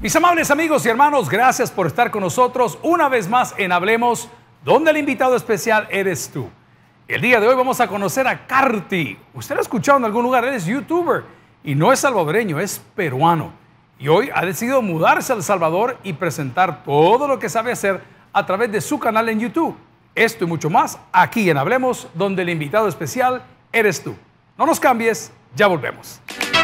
Mis amables amigos y hermanos, gracias por estar con nosotros una vez más en Hablemos, donde el invitado especial eres tú. El día de hoy vamos a conocer a Karti. Usted lo ha escuchado en algún lugar, él es youtuber y no es salvadoreño, es peruano. Y hoy ha decidido mudarse a El Salvador y presentar todo lo que sabe hacer a través de su canal en YouTube. Esto y mucho más aquí en Hablemos, donde el invitado especial eres tú. No nos cambies, ya volvemos.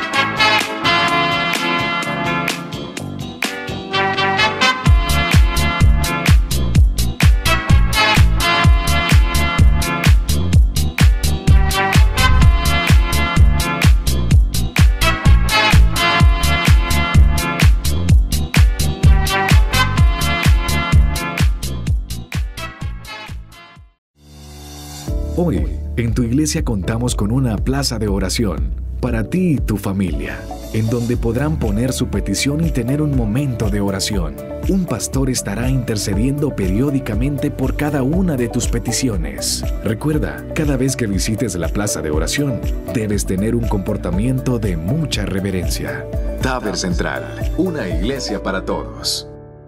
Hoy, en tu iglesia contamos con una plaza de oración para ti y tu familia, en donde podrán poner su petición y tener un momento de oración. Un pastor estará intercediendo periódicamente por cada una de tus peticiones. Recuerda, cada vez que visites la plaza de oración, debes tener un comportamiento de mucha reverencia. Taber Central, una iglesia para todos.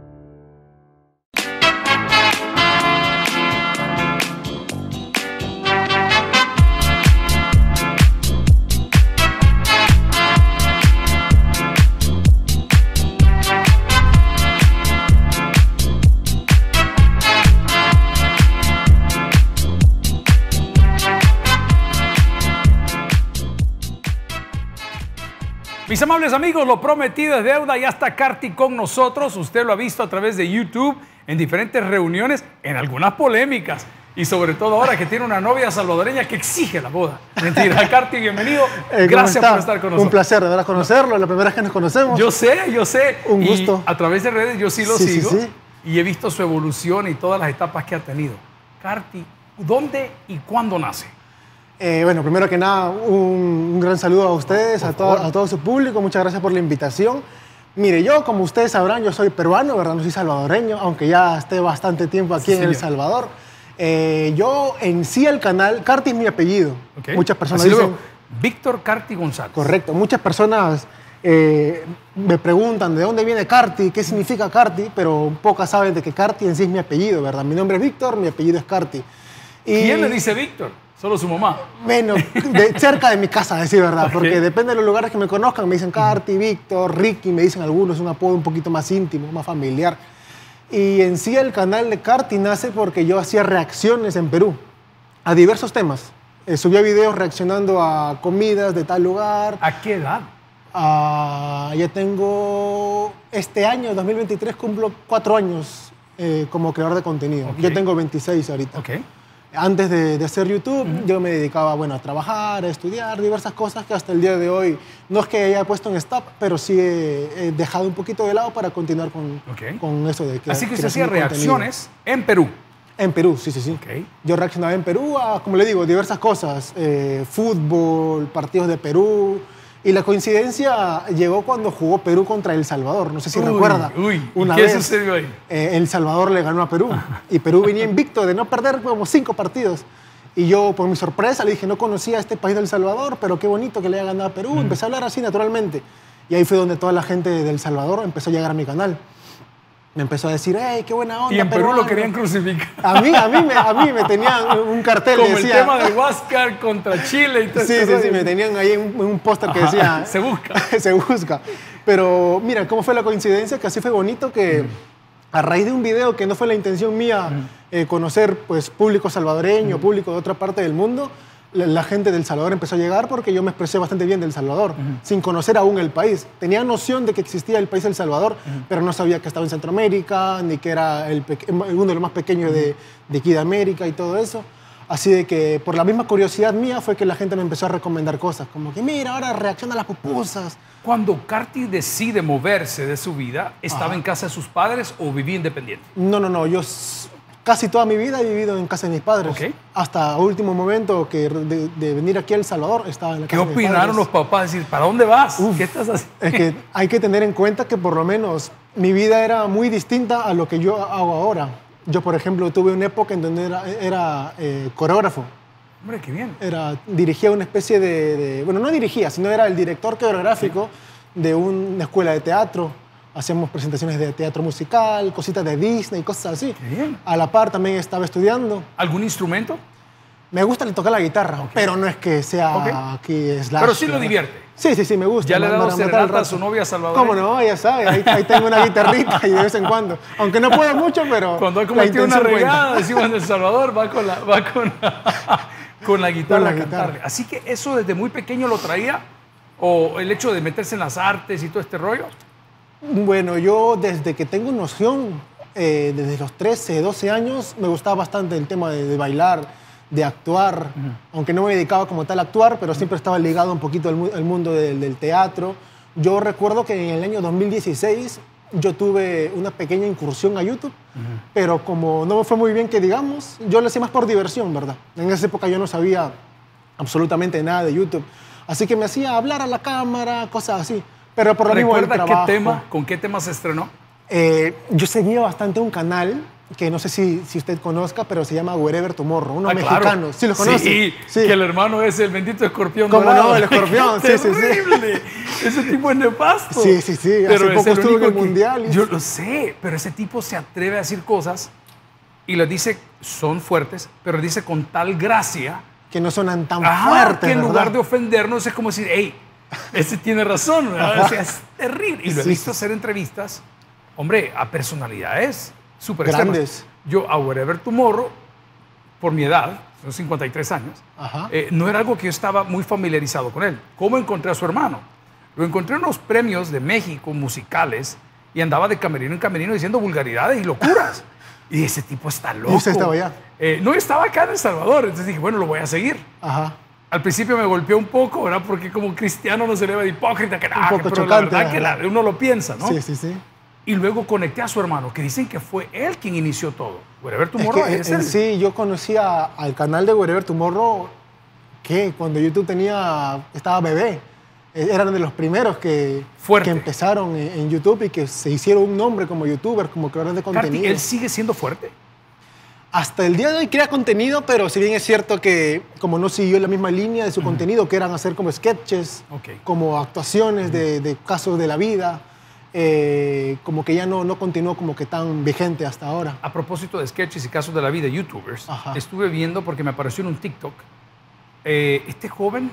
Mis amables amigos, lo prometido es deuda. Ya está Karti con nosotros. Usted lo ha visto a través de YouTube, en diferentes reuniones, en algunas polémicas. Y sobre todo ahora que tiene una novia salvadoreña que exige la boda. Mentira. Karti, bienvenido. Gracias por estar con nosotros. Un placer, de verdad, conocerlo. La primera vez que nos conocemos. Yo sé. Un gusto. Y a través de redes yo sí lo sigo. Y he visto su evolución y todas las etapas que ha tenido. Karti, ¿dónde y cuándo nace? Bueno, primero que nada, un gran saludo a ustedes, a todo su público. Muchas gracias por la invitación. Mire, yo, como ustedes sabrán, yo soy peruano, ¿verdad? No soy salvadoreño, aunque ya esté bastante tiempo aquí en El Salvador. Yo, en sí, el canal, Karti es mi apellido. Okay. Muchas personas dicen... Víctor Karti González. Correcto. Muchas personas me preguntan de dónde viene Karti, qué significa Karti, pero pocas saben de que Karti en sí es mi apellido, ¿verdad? Mi nombre es Víctor, mi apellido es Karti. ¿Quién le dice Víctor? ¿Solo su mamá? Bueno, cerca de mi casa, decir verdad, porque depende de los lugares que me conozcan, me dicen Karti, Víctor, Ricky, me dicen algunos, un apodo un poquito más íntimo, más familiar. Y en sí el canal de Karti nace porque yo hacía reacciones en Perú a diversos temas. Subía videos reaccionando a comidas de tal lugar. ¿A qué edad? Ya tengo, este año, 2023, cumplo 4 años como creador de contenido. Yo tengo 26 ahorita. Antes de hacer YouTube, yo me dedicaba, bueno, a trabajar, a estudiar, diversas cosas que hasta el día de hoy no es que haya puesto en stop, pero sí he dejado un poquito de lado para continuar con eso de Así que usted hacía reacciones en Perú. En Perú, sí. Yo reaccionaba en Perú a, como le digo, diversas cosas, fútbol, partidos de Perú. Y la coincidencia llegó cuando jugó Perú contra El Salvador. No sé si recuerda. Una vez, ¿qué sucedió ahí? El Salvador le ganó a Perú. Y Perú venía invicto de no perder como 5 partidos. Y yo, por mi sorpresa, le dije, no conocía a este país del Salvador, pero qué bonito que le haya ganado a Perú. Empecé a hablar así naturalmente. Y ahí fue donde toda la gente del Salvador empezó a llegar a mi canal. Me empezó a decir, ¡hey, qué buena onda! Y en Perú lo querían crucificar. A mí me tenían un cartel como que decía... Como el tema de Huáscar contra Chile y todo eso. Sí, me tenían ahí un póster que decía... Se busca. Se busca. Pero mira, cómo fue la coincidencia, que así fue bonito que a raíz de un video que no fue la intención mía conocer pues, público salvadoreño, público de otra parte del mundo, la gente del Salvador empezó a llegar porque yo me expresé bastante bien del Salvador, sin conocer aún el país. Tenía noción de que existía el país del Salvador, pero no sabía que estaba en Centroamérica, ni que era uno de los más pequeños de aquí de América y todo eso. Así de que por la misma curiosidad mía fue que la gente me empezó a recomendar cosas, como que mira, ahora reacciona a las pupusas. Cuando Karti decide moverse de su vida, ¿estaba en casa de sus padres o vivía independiente? No, yo... Casi toda mi vida he vivido en casa de mis padres. Hasta último momento que de venir aquí a El Salvador estaba en la casa de mis padres. ¿Qué opinaron los papás? Decir, ¿para dónde vas? ¿Qué estás haciendo? Es que hay que tener en cuenta que por lo menos mi vida era muy distinta a lo que yo hago ahora. Yo, por ejemplo, tuve una época en donde era coreógrafo. Hombre, qué bien. Dirigía una especie bueno, no dirigía, sino era el director coreográfico de una escuela de teatro, hacíamos presentaciones de teatro musical, cositas de Disney, cosas así. Qué bien. A la par también estaba estudiando. ¿Algún instrumento? Me gusta tocar la guitarra, pero no es que sea aquí slash. Pero sí lo divierte. Sí, me gusta. ¿Ya le ha dado matar el serenata a rato. su novia salvadoreña? ¿Cómo no? Ya sabe, ahí tengo una guitarrita y de vez en cuando. Aunque no puedo mucho, pero Cuando ha la cometido una intención regada, cuenta. decimos en El Salvador, va con la guitarra a cantarle. Así que eso desde muy pequeño lo traía, o el hecho de meterse en las artes y todo este rollo. Bueno, yo desde que tengo noción, desde los 13, 12 años, me gustaba bastante el tema de bailar, de actuar, aunque no me dedicaba como tal a actuar, pero siempre estaba ligado un poquito al mundo del teatro. Yo recuerdo que en el año 2016 yo tuve una pequeña incursión a YouTube, pero como no me fue muy bien que digamos, yo lo hacía más por diversión, ¿verdad? En esa época yo no sabía absolutamente nada de YouTube, así que me hacía hablar a la cámara, cosas así. Pero por lo mismo del ¿Recuerda trabajo. con qué tema se estrenó? Yo seguía bastante un canal que no sé si usted conozca, pero se llama Wherever Tomorrow, unos Claro. mexicanos. ¿Sí los conoce? Sí, que el hermano es el bendito escorpión ¿Cómo dorado. no? El escorpión, sí. ¡Terrible! Ese tipo es nefasto. Sí. Pero Hace es poco el estuvo en único el que- Mundial. Yo lo sé, pero ese tipo se atreve a decir cosas y las dice, son fuertes, pero dice con tal gracia. Que no sonan tan Ajá, fuertes, que en ¿verdad? lugar de ofendernos es como decir, hey, ese tiene razón, ¿verdad? Ajá. O sea, es terrible. Y lo he Sí, visto hacer entrevistas, hombre, a personalidades súper Grandes. extremas. Yo a Wherever Tomorrow, por mi edad, son 53 años, Ajá. no era algo que yo estaba muy familiarizado con él. ¿Cómo encontré a su hermano? Lo encontré en unos premios de México musicales y andaba de camerino en camerino diciendo vulgaridades y locuras. Y ese tipo está loco. ¿Y usted estaba allá? No, estaba acá en El Salvador. Entonces dije, bueno, lo voy a seguir. Ajá. Al principio me golpeó un poco, ¿verdad? Porque como cristiano no se le ve de hipócrita, que nada, poco pero chocante, la verdad que ¿verdad? uno lo piensa, ¿no? Sí. Y luego conecté a su hermano, que dicen que fue él quien inició todo. Wherever Es Tomorrow que es en él. sí, yo conocía al canal de Wherever Tomorrow que cuando YouTube estaba bebé. Eran de los primeros que Fuerte. empezaron en YouTube y que se hicieron un nombre como youtubers, como creadores de Carti, contenido. ¿él sigue siendo fuerte? Hasta el día de hoy crea contenido, pero si bien es cierto que como no siguió la misma línea de su contenido, que eran hacer como sketches, Ok. como actuaciones de casos de la vida, como que ya no continuó como que tan vigente hasta ahora. A propósito de sketches y casos de la vida, youtubers, Ajá. estuve viendo porque me apareció en un TikTok, este joven,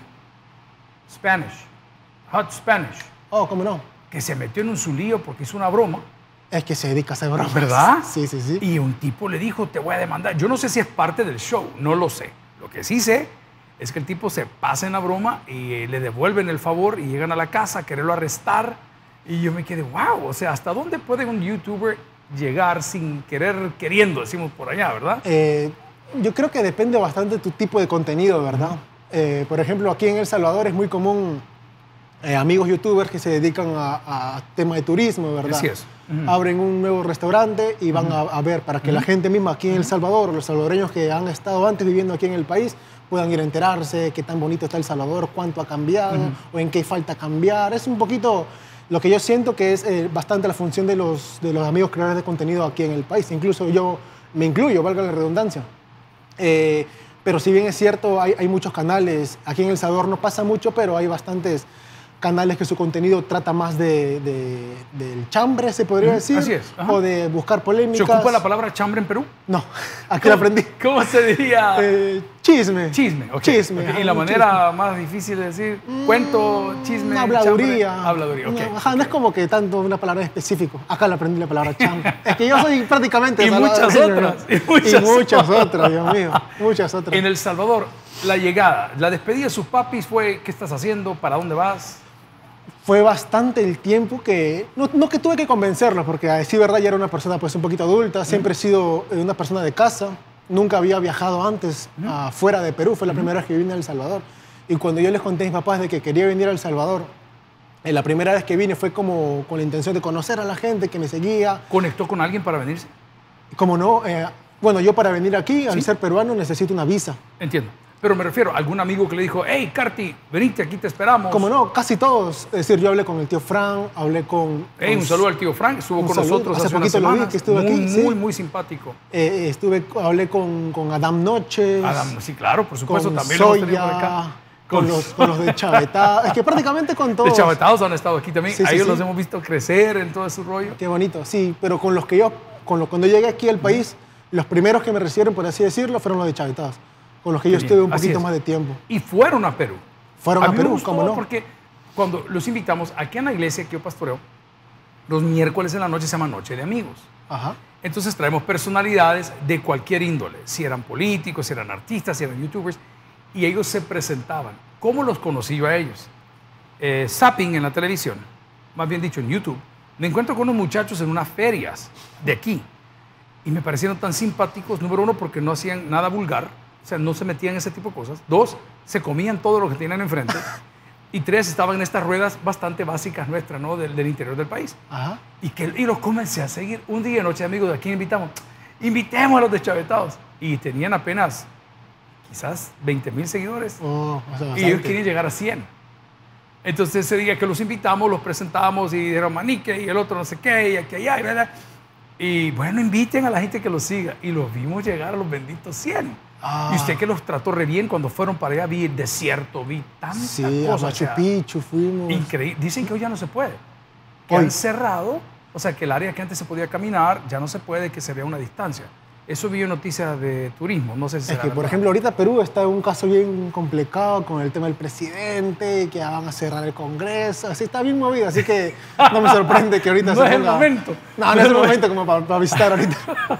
Hot Spanish, Oh, ¿cómo no? que se metió en un zulío porque hizo una broma. Es que se dedica a hacer bromas. ¿Verdad? Sí. Y un tipo le dijo, te voy a demandar. Yo no sé si es parte del show, no lo sé. Lo que sí sé es que el tipo se pasa en la broma y le devuelven el favor y llegan a la casa a quererlo arrestar. Y yo me quedé, wow, o sea, ¿hasta dónde puede un youtuber llegar sin querer, queriendo, decimos por allá, ¿verdad? Yo creo que depende bastante de tu tipo de contenido, ¿verdad? Por ejemplo, aquí en El Salvador es muy común amigos youtubers que se dedican a temas de turismo, ¿verdad? Así es. Abren un nuevo restaurante y van a ver para que la gente misma aquí en El Salvador, o los salvadoreños que han estado antes viviendo aquí en el país, puedan ir a enterarse qué tan bonito está El Salvador, cuánto ha cambiado o en qué falta cambiar. Es un poquito lo que yo siento que es bastante la función de los amigos creadores de contenido aquí en el país. Incluso yo me incluyo, valga la redundancia. Pero si bien es cierto, hay muchos canales. Aquí en El Salvador no pasa mucho, pero hay bastantes canales que su contenido trata más del chambre, se podría decir. Así es, ajá. O de buscar polémicas. ¿Se ocupa la palabra chambre en Perú? No, aquí la aprendí. ¿Cómo se diría? Chisme. Chisme, ok. Chisme. Ok. ajá, Y la un manera más difícil de decir, cuento, chisme, habladuría. chambre. Habladuría, ok. No, ajá, no es como que tanto una palabra específica. Acá la aprendí la palabra chambre. Es que yo soy prácticamente... Y muchas otras, Y muchas otras, Dios mío. Muchas otras. En El Salvador, la llegada, la despedida de sus papis fue, ¿qué estás haciendo? ¿Para dónde vas? Fue bastante el tiempo que... No que tuve que convencerlos, porque a decir verdad ya era una persona pues un poquito adulta. Siempre he sido una persona de casa. Nunca había viajado antes fuera de Perú. Fue la primera vez que vine a El Salvador. Y cuando yo les conté a mis papás de que quería venir a El Salvador, la primera vez que vine fue como con la intención de conocer a la gente que me seguía. ¿Conectó con alguien para venirse? Como no, bueno, yo para venir aquí, al ser peruano, necesito una visa. Entiendo. Pero me refiero a algún amigo que le dijo, hey, Carti, venite, aquí te esperamos. Como no, casi todos. Es decir, yo hablé con el tío Fran, hablé con... Hey, un saludo al tío Frank, estuvo un con saludo. nosotros Hace hace unas poquito lo vi, semanas. que estuvo muy, aquí, sí. muy simpático. Hablé con Adam Noches. Adam, sí, claro, por supuesto, con también lo hemos tenido por Soya, acá. con los de Chavetados. Es que prácticamente con todos. De Chavetados han estado aquí también. Sí, A sí, ellos sí. los hemos visto crecer en todo su rollo. Qué bonito, sí. Pero con los que yo, cuando llegué aquí al país, los primeros que me recibieron, por así decirlo, fueron los de Chavetados. Con los que yo Qué estuve bien, un así poquito es. más de tiempo. Y fueron a Perú. Fueron a mí me Perú, gustó ¿cómo no? Porque cuando los invitamos, aquí en la iglesia que yo pastoreo, los miércoles en la noche se llama Noche de Amigos. Ajá. Entonces traemos personalidades de cualquier índole, si eran políticos, si eran artistas, si eran youtubers, y ellos se presentaban. ¿Cómo los conocí yo a ellos? Zapping en la televisión, más bien dicho en YouTube, me encuentro con unos muchachos en unas ferias de aquí, y me parecieron tan simpáticos, número uno, porque no hacían nada vulgar, o sea, no se metían en ese tipo de cosas. Dos, se comían todo lo que tenían enfrente. Y tres, estaban en estas ruedas bastante básicas nuestras, ¿no? Del interior del país. Ajá. Y los comencé a seguir. Un día, Noche de Amigos, ¿a quién invitamos? Invitemos a los de Chavetados. Y tenían apenas, quizás, 20,000 seguidores. Oh, o sea, Y bastante. ellos querían llegar a 100. Entonces, ese día que los invitamos, los presentamos y dijeron manique y el otro no sé qué, y aquí allá, y ¿verdad? Y bueno, inviten a la gente que los siga. Y los vimos llegar a los benditos 100. Ah. Y usted que los trató re bien cuando fueron para allá, vi el desierto, vi tantas Sí, a cosas. Machu o sea, Picchu fuimos. increíble. Dicen que hoy ya no se puede. Que Hoy. han cerrado, o sea, que el área que antes se podía caminar ya no se puede, que se vea una distancia. Eso vi en noticias de turismo, no sé si Es será que, por verdad. ejemplo, ahorita Perú está en un caso bien complicado con el tema del presidente, que ya van a cerrar el Congreso, así está bien movido, así que no me sorprende que ahorita No se es el ponga- momento. No, no es el momento como para visitar ahorita.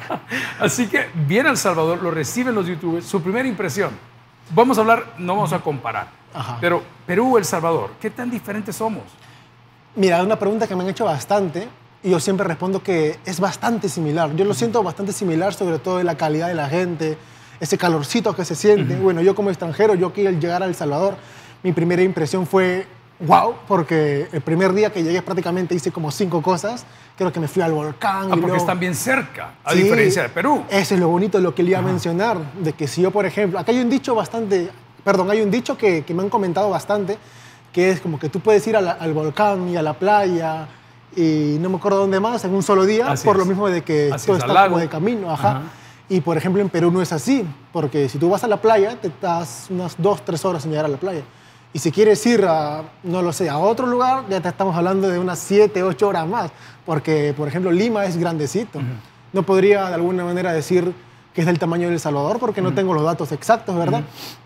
Así que viene a El Salvador, lo reciben los youtubers, su primera impresión. Vamos a hablar, no vamos a comparar, Ajá. pero Perú, El Salvador, ¿qué tan diferentes somos? Mira, es una pregunta que me han hecho bastante y yo siempre respondo que es bastante similar. Yo lo siento bastante similar, sobre todo en la calidad de la gente, ese calorcito que se siente. Bueno, yo como extranjero, yo aquí al llegar a El Salvador, mi primera impresión fue wow, porque el primer día que llegué prácticamente hice como 5 cosas. Creo que me fui al volcán. Ah, y porque luego- están bien cerca, a Sí, diferencia de Perú. Eso es lo bonito de lo que le iba a mencionar, de que si yo, por ejemplo, acá hay un dicho hay un dicho que me han comentado bastante, que es como que tú puedes ir al volcán y a la playa y no me acuerdo dónde más en un solo día, Así por es. lo mismo de que Así todo es, al está lago. como de camino, ajá. Ajá. Y por ejemplo en Perú no es así, porque si tú vas a la playa te das unas 2-3 horas en llegar a la playa. Y si quieres ir a, no lo sé, a otro lugar, ya te estamos hablando de unas 7-8 horas más, porque por ejemplo Lima es grandecito. No podría de alguna manera decir que es del tamaño de El Salvador porque no tengo los datos exactos, ¿verdad?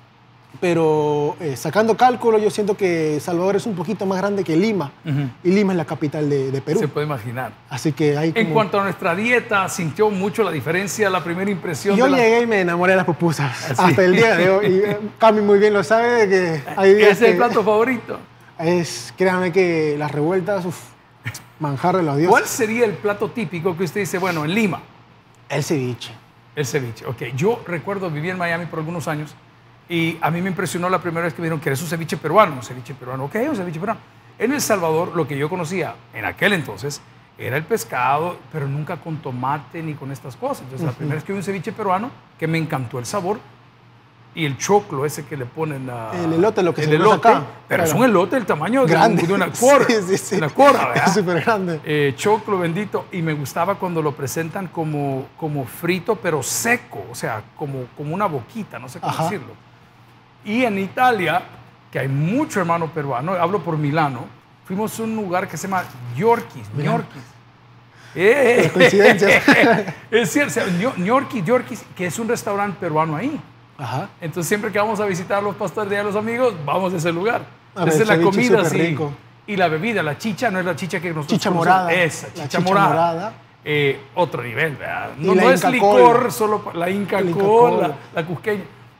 Pero sacando cálculo, yo siento que Salvador es un poquito más grande que Lima. Y Lima es la capital de Perú. Se puede imaginar. Así que hay En como... cuanto a nuestra dieta, ¿sintió mucho la diferencia, la primera impresión? Yo de la- llegué y me enamoré de las pupusas. Así. Hasta el día de hoy. Y Cami muy bien lo sabe, de que hay días ¿Ese es el que- plato favorito? Créanme que las revueltas, manjar de los dioses. ¿Cuál sería el plato típico que usted dice, bueno, en Lima? El ceviche. El ceviche. Ok, yo recuerdo, viví en Miami por algunos años y a mí me impresionó la primera vez que me dijeron que eres un ceviche peruano. Un ceviche peruano, ok, un ceviche peruano. En El Salvador, lo que yo conocía en aquel entonces era el pescado, pero nunca con tomate ni con estas cosas. Entonces, la primera vez que vi un ceviche peruano, que me encantó el sabor, y el choclo ese que le ponen a... El elote, lo que el se conoce elote, acá. pero es Claro. un elote del tamaño Grande. de una cora. Sí, sí, sí. Una cora, ¿verdad? Es súper grande. Choclo bendito, y me gustaba cuando lo presentan como frito, pero seco, o sea, como una boquita, no sé cómo Ajá. decirlo. Y en Italia, que hay mucho hermano peruano, hablo por Milano, fuimos a un lugar que se llama Yorkis, Ñorquis. Las coincidencias. Es cierto, o sea, Yorkis, que es un restaurante peruano ahí. Ajá. Entonces, siempre que vamos a visitar los pastores de los amigos, vamos a ese lugar. A ver, Esa es la ceviche comida, súper sí. rico. Y la bebida, la chicha, no es la chicha que nosotros Chicha conocemos. morada. Esa, La chicha chicha morada. morada. Otro nivel, ¿verdad? Y No, la no es Inca licor, Kola. solo la Inca La Inca Kola, Kola. la cusqueña.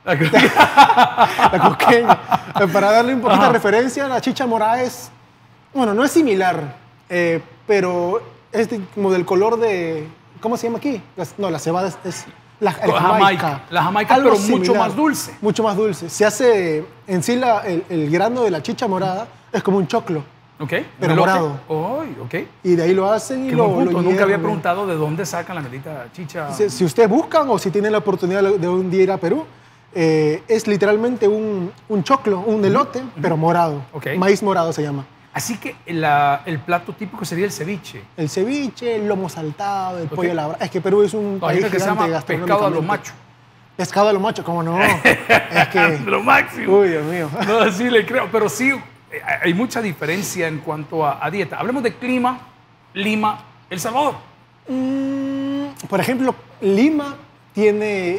La cusqueña. Para darle un poquito Ajá. de referencia, la chicha morada es, bueno, no es similar, pero es como del color de, ¿cómo se llama aquí? La cebada es la jamaica. La jamaica, Algo pero mucho similar. más dulce. Mucho más dulce. Se hace, en sí, el grano de la chicha morada es como un choclo. ¿Ok? Pero ¿Elote? morado. Ay, ok. Y de ahí lo hacen y Qué lo buen punto. Nunca había hierven. preguntado de dónde sacan la maldita chicha. Si ustedes buscan o si tienen la oportunidad de un día ir a Perú, es literalmente un choclo, un elote, pero morado. Ok. Maíz morado se llama. Así que el plato típico sería el ceviche. El ceviche, el lomo saltado, el Ok. pollo a la brasa. Es que Perú es un Hay país uno que se gigante llama pescado a lo gastronómicamente. macho. Pescado a lo macho, ¿cómo no? Es que... Lo máximo. Uy, Dios mío. No, sí le creo, pero sí hay mucha diferencia en cuanto a dieta. Hablemos de clima, Lima, El Salvador. Por ejemplo, Lima tiene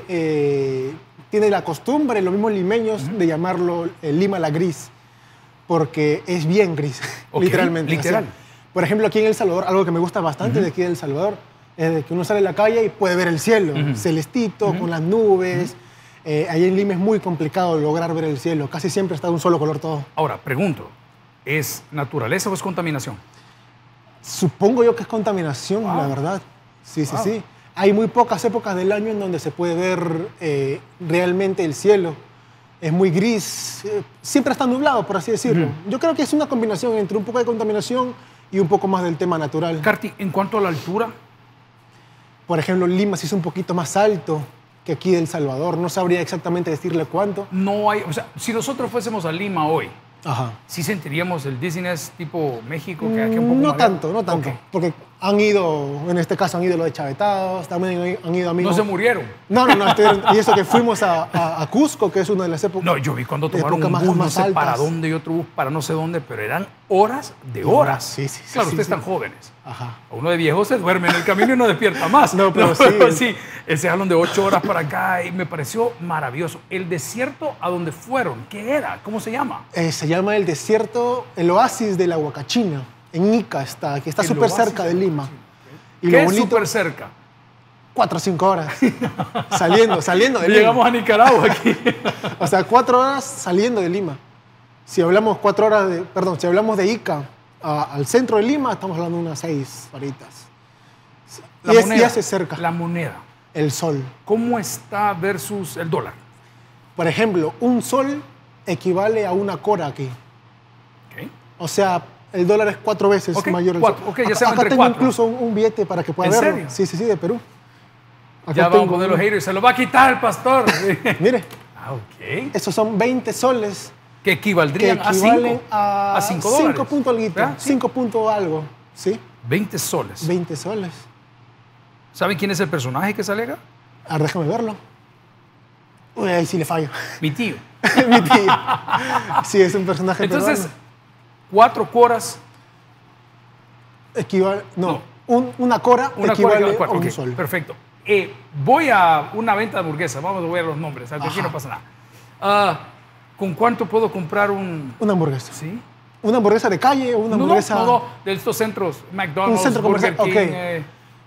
la costumbre, los mismos limeños, de llamarlo Lima la gris, porque es bien gris, Ok, literalmente. literal. Así. Por ejemplo, aquí en El Salvador, algo que me gusta bastante de aquí de El Salvador, es de que uno sale a la calle y puede ver el cielo, celestito, con las nubes. Ahí en Lima es muy complicado lograr ver el cielo, casi siempre está de un solo color todo. Ahora, pregunto, ¿es naturaleza o es contaminación? Supongo yo que es contaminación, la verdad. Sí, Wow. sí. Hay muy pocas épocas del año en donde se puede ver realmente el cielo. Es muy gris, siempre está nublado, por así decirlo. Yo creo que es una combinación entre un poco de contaminación y un poco más del tema natural. Carti, en cuanto a la altura, Por ejemplo, Lima sí es un poquito más alto que aquí de El Salvador. No sabría exactamente decirle cuánto. no hay, o sea, si nosotros fuésemos a Lima hoy, Ajá. ¿sí sentiríamos el dizziness tipo México? Que aquí un poco No más tanto, lejos? no tanto. Ok. Porque han ido, en este caso han ido los de Chavetados, también han ido amigos. No se murieron. No, y eso que fuimos a Cusco, que es una de las épocas. No, yo vi cuando de tomaron épocas un más- bus, no más sé para altas. dónde y otro bus para no sé dónde, pero eran horas de horas. Sí, sí, sí, Claro, sí, ustedes sí. están jóvenes. Ajá. Uno de viejo se duerme en el camino y no despierta más. No, pero sí. Ese jalón de 8 horas para acá y me pareció maravilloso. El desierto a donde fueron, ¿qué era? ¿Cómo se llama? Se llama el desierto, el oasis de la Huacachina. En Ica está, que está El súper oasis cerca de de Lima. Y ¿Qué lo es bonito, súper cerca? 4 o 5 horas. saliendo de Lima. Llegamos a Nicaragua aquí. O sea, 4 horas saliendo de Lima. Si hablamos 4 horas de, perdón, si hablamos de Ica al centro de Lima, estamos hablando de unas 6 horitas. La Y moneda. hace cerca. La moneda. El sol. ¿Cómo está versus el dólar? Por ejemplo, un sol equivale a una cora aquí. Ok. O sea, el dólar es 4 veces Ok, mayor. El 4, sol. ok, ya sean Acá entre tengo 4. incluso un billete para que pueda ¿En verlo. serio? Sí, sí, sí, de Perú. Acá Ya vamos a tengo poner los uno. haters. Se lo va a quitar el pastor. Mire, Ah, ok. esos son 20 soles Que que equivaldrían equivalen a 5 5 dólares. puntos algo. ¿Verdad? Sí. 5 puntos algo. ¿Sí? 20 soles. 20 soles. ¿Saben quién es el personaje que sale acá? A ver, déjame verlo. Uy, ahí sí le fallo. Mi tío. Mi tío. Sí, es un personaje Entonces, peruano. 4 coras. Equivale, no, No. Una cora Una equivale cora, a cuatro. un Ok, sol. perfecto. Voy a una venta de hamburguesas. Vamos a ver los nombres. Aquí Ajá. no pasa nada. ¿Con cuánto puedo comprar un...? Una hamburguesa. ¿Sí? ¿Una hamburguesa de calle o una No, hamburguesa? no, de estos centros. McDonald's, Un centro Burger comercial, King. ok.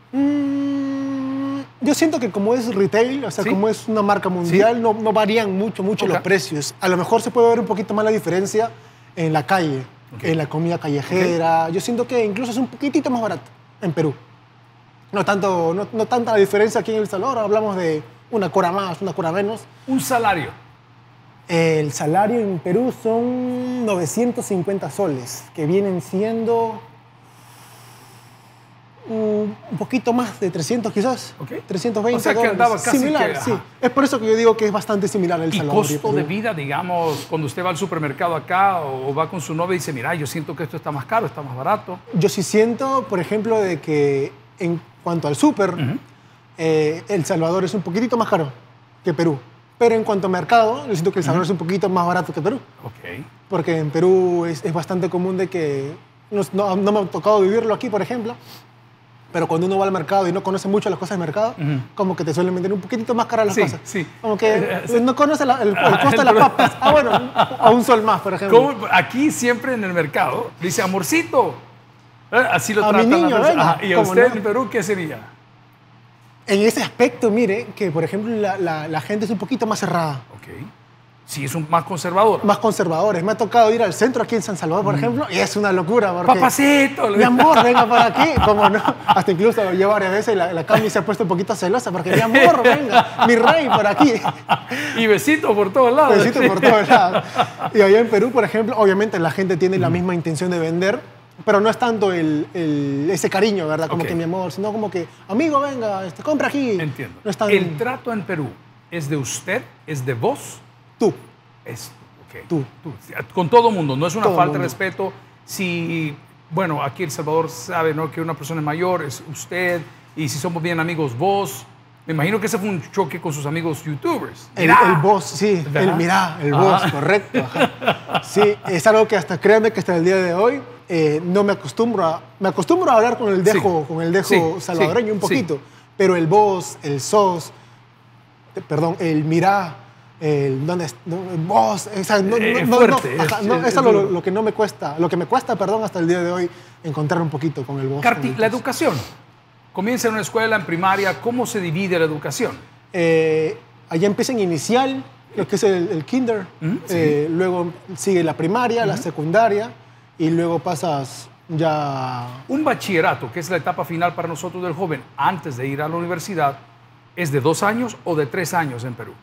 Yo siento que como es retail, o sea, Sí. como es una marca mundial, no varían mucho Ok. los precios. A lo mejor se puede ver un poquito más la diferencia en la calle, Ok. en la comida callejera. Yo siento que incluso es un poquitito más barato en Perú. No tanta la diferencia aquí en El Salvador. Hablamos de una cora más, una cora menos. Un salario. El salario en Perú son 950 soles, que vienen siendo un poquito más de 300 quizás. Ok. 320 O sea, que dólares. andaba casi similar, que- sí. ajá. Es por eso que yo digo que es bastante similar El Y Salvador. y costo Perú. de vida, digamos, cuando usted va al supermercado acá o va con su novia y dice, mira, yo siento que esto está más caro, está más barato. Yo sí siento, por ejemplo, de que en cuanto al súper, El Salvador es un poquitito más caro que Perú. Pero en cuanto a mercado, yo siento que El Salvador es un poquito más barato que Perú. Ok. Porque en Perú es bastante común de que, no me ha tocado vivirlo aquí, por ejemplo, pero cuando uno va al mercado y no conoce mucho las cosas del mercado, como que te suelen vender un poquitito más caras las Sí, cosas. sí. Como que Sí. no conoce el costo de las papas. Ah, bueno, a un sol más, por ejemplo. ¿Cómo? Aquí siempre en el mercado dice, amorcito. Así lo A mi tratan niño, las personas. venga, Ajá. ¿Y a ¿cómo usted no? en Perú qué sería? En ese aspecto, mire, que por ejemplo la gente es un poquito más cerrada, Ok. Sí, es un más conservador. más conservadores. Me ha tocado ir al centro aquí en San Salvador, por ejemplo, y es una locura. Porque, Papacito. mi amor, venga para aquí. Como no, hasta incluso lo llevo varias veces y la Cami se ha puesto un poquito celosa porque mi amor, venga, mi rey, por aquí. Y besitos por todos lados. Besito por todos lados. Y allá en Perú, por ejemplo, obviamente la gente tiene la misma intención de vender, pero no es tanto ese cariño, ¿verdad? Como Ok. que mi amor, sino como que, amigo, venga, compra aquí. Entiendo. No es tan El trato en Perú es de usted, es de vos, tú. es ok. Tú. Con todo mundo, no es una Todo falta de mundo. respeto. Si, bueno, aquí El Salvador sabe, ¿no?, que una persona es mayor, es usted, y si somos bien amigos, vos. Me imagino que ese fue un choque con sus amigos youtubers. El boss, sí, ¿verdad? el boss, correcto. Ajá. Sí, es algo que créanme que hasta el día de hoy no me acostumbro a hablar con el dejo, salvadoreño un poquito, pero el boss, el sos, perdón, el mirá, el boss, eso es lo que no me cuesta, lo que me cuesta, perdón, hasta el día de hoy encontrar un poquito con el boss. Carti, la educación. Comienza en una escuela, en primaria, ¿cómo se divide la educación? Allá empieza en inicial, lo que es el kinder, luego sigue la primaria, la secundaria, y luego pasas ya... Un bachillerato, que es la etapa final para nosotros del joven, antes de ir a la universidad, ¿es de 2 años o de 3 años en Perú?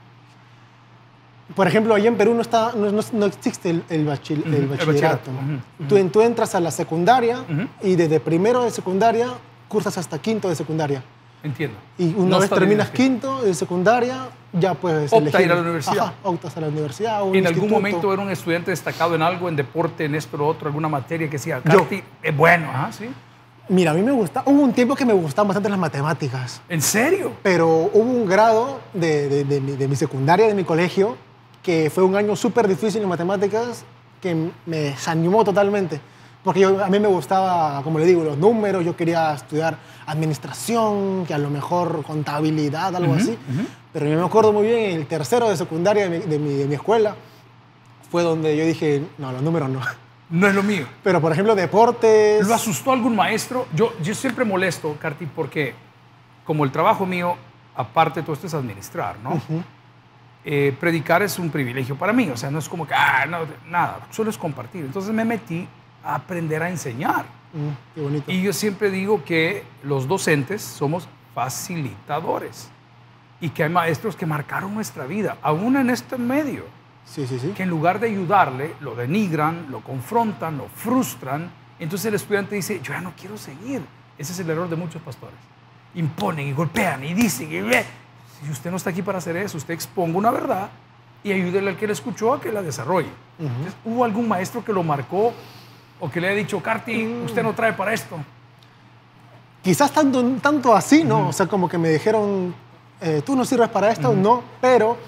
Por ejemplo, allá en Perú no existe el bachillerato. Tú entras a la secundaria y desde primero de secundaria cursas hasta quinto de secundaria. Entiendo. Y una vez terminas quinto de secundaria, ya puedes opta a ir a la universidad. Ajá, optas a la universidad. O ¿En algún momento era un estudiante destacado en algo, en deporte, en esto o otro, alguna materia que decía, Carti, es bueno? ¿Ah, sí? Mira, a mí me gusta. Hubo un tiempo que me gustaban bastante las matemáticas. ¿En serio? Pero hubo un grado de mi secundaria, de mi colegio, que fue un año súper difícil en matemáticas, que me desanimó totalmente. Porque a mí me gustaba, como le digo, los números, yo quería estudiar administración, que a lo mejor contabilidad, algo así. Pero yo me acuerdo muy bien, en el tercero de secundaria de mi escuela, fue donde yo dije, no, los números no. No es lo mío. Pero, por ejemplo, deportes... ¿Lo asustó algún maestro? Yo siempre molesto, Carti, porque como el trabajo mío, aparte de todo esto, es administrar, ¿no? Predicar es un privilegio para mí, o sea, no es como que, no, nada, solo es compartir. Entonces me metí a aprender a enseñar. Qué bonito. Y yo siempre digo que los docentes somos facilitadores y que hay maestros que marcaron nuestra vida, aún en este medio. Sí. Que en lugar de ayudarle, lo denigran, lo confrontan, lo frustran. Entonces el estudiante dice, yo ya no quiero seguir. Ese es el error de muchos pastores. Imponen y golpean y dicen, si usted no está aquí para hacer eso, usted exponga una verdad y ayúdele al que le escuchó a que la desarrolle. Entonces, ¿hubo algún maestro que lo marcó o que le haya dicho, Carti, usted no trae para esto? Quizás tanto así, ¿no? O sea, como que me dijeron, tú no sirves para esto, no, pero...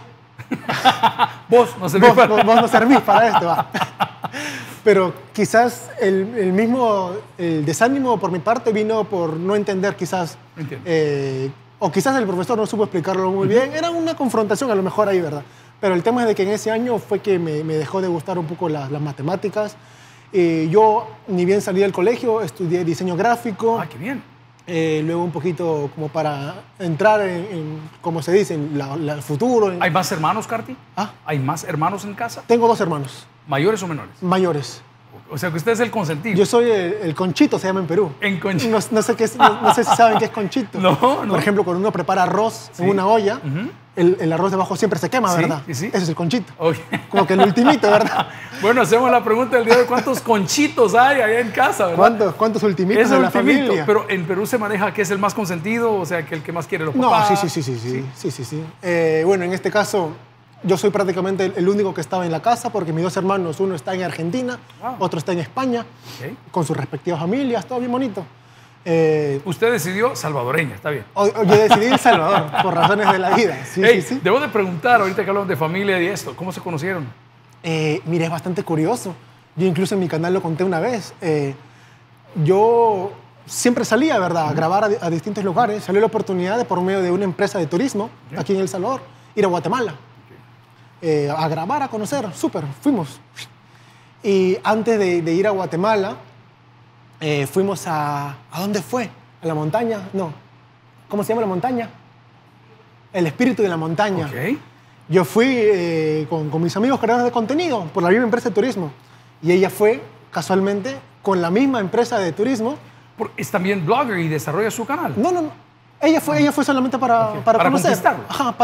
Vos no servís vos no servís para esto, va. Pero quizás el mismo desánimo por mi parte vino por no entender quizás... o quizás el profesor no supo explicarlo muy bien. Era una confrontación a lo mejor ahí, ¿verdad? Pero el tema es de que en ese año fue que me dejó de gustar un poco las matemáticas. Yo, ni bien salí del colegio, estudié diseño gráfico. ¡Ah, qué bien! Luego un poquito como para entrar en como se dice, en el futuro. ¿Hay más hermanos, Carti? ¿Ah? ¿Hay más hermanos en casa? Tengo 2 hermanos. ¿Mayores o menores? Mayores. O sea, que usted es el consentido. Yo soy el conchito, se llama en Perú. En conchito. No sé si saben qué es conchito. No. Por ejemplo, cuando uno prepara arroz en una olla, el arroz de abajo siempre se quema, ¿verdad? Sí. Ese es el conchito. Okay. Como que el ultimito, ¿verdad? Bueno, hacemos la pregunta del día de cuántos conchitos hay allá en casa, ¿verdad? ¿Cuántos ultimitos de la familia? Pero en Perú se maneja que es el más consentido, o sea, que el que más quiere los papás. No, sí. Bueno, en este caso, yo soy prácticamente el único que estaba en la casa porque mis 2 hermanos, uno está en Argentina, otro está en España, con sus respectivas familias, todo bien bonito. Usted decidió salvadoreña, está bien. Yo decidí El Salvador por razones de la vida. Sí. Debo de preguntar, ahorita que hablamos de familia y esto, ¿cómo se conocieron? Mira, es bastante curioso. Yo incluso en mi canal lo conté una vez. Yo siempre salía, ¿verdad?, a grabar a distintos lugares. Salió la oportunidad de, por medio de una empresa de turismo aquí en El Salvador, ir a Guatemala. A grabar, a conocer. Súper, fuimos. Y antes de ir a Guatemala, fuimos ¿a dónde fue? ¿A la montaña? No. ¿Cómo se llama la montaña? El Espíritu de la Montaña. Okay. Yo fui con mis amigos creadores de contenido por la misma empresa de turismo. Y ella fue, casualmente, con la misma empresa de turismo. ¿Es también blogger y desarrolla su canal? No. Ella fue solamente para conocer. Conquistarlo. Ajá,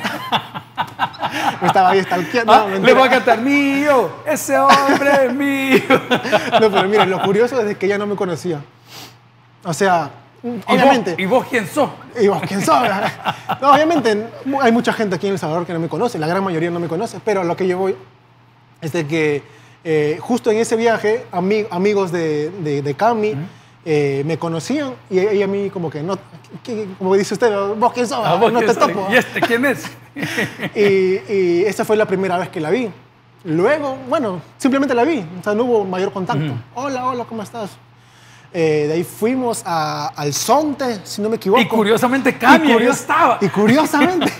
me estaba ahí stalkeando. Le voy a cantar, mío, ese hombre es mío. No, pero mira, lo curioso es que ella no me conocía. O sea, obviamente... ¿Y vos quién sos? ¿Y vos quién sos? No, obviamente hay mucha gente aquí en El Salvador que no me conoce, la gran mayoría no me conoce, pero a lo que yo voy es de que justo en ese viaje, amigos de Cami me conocían y a mí como que no, como dice usted, vos quién sos, no te topo. ¿Y este quién es? Y esa fue la primera vez que la vi. Luego, bueno, simplemente la vi, o sea, no hubo mayor contacto. Hola, ¿cómo estás? De ahí fuimos al Zonte, si no me equivoco. Y curiosamente Cami ahí estaba. Y curiosamente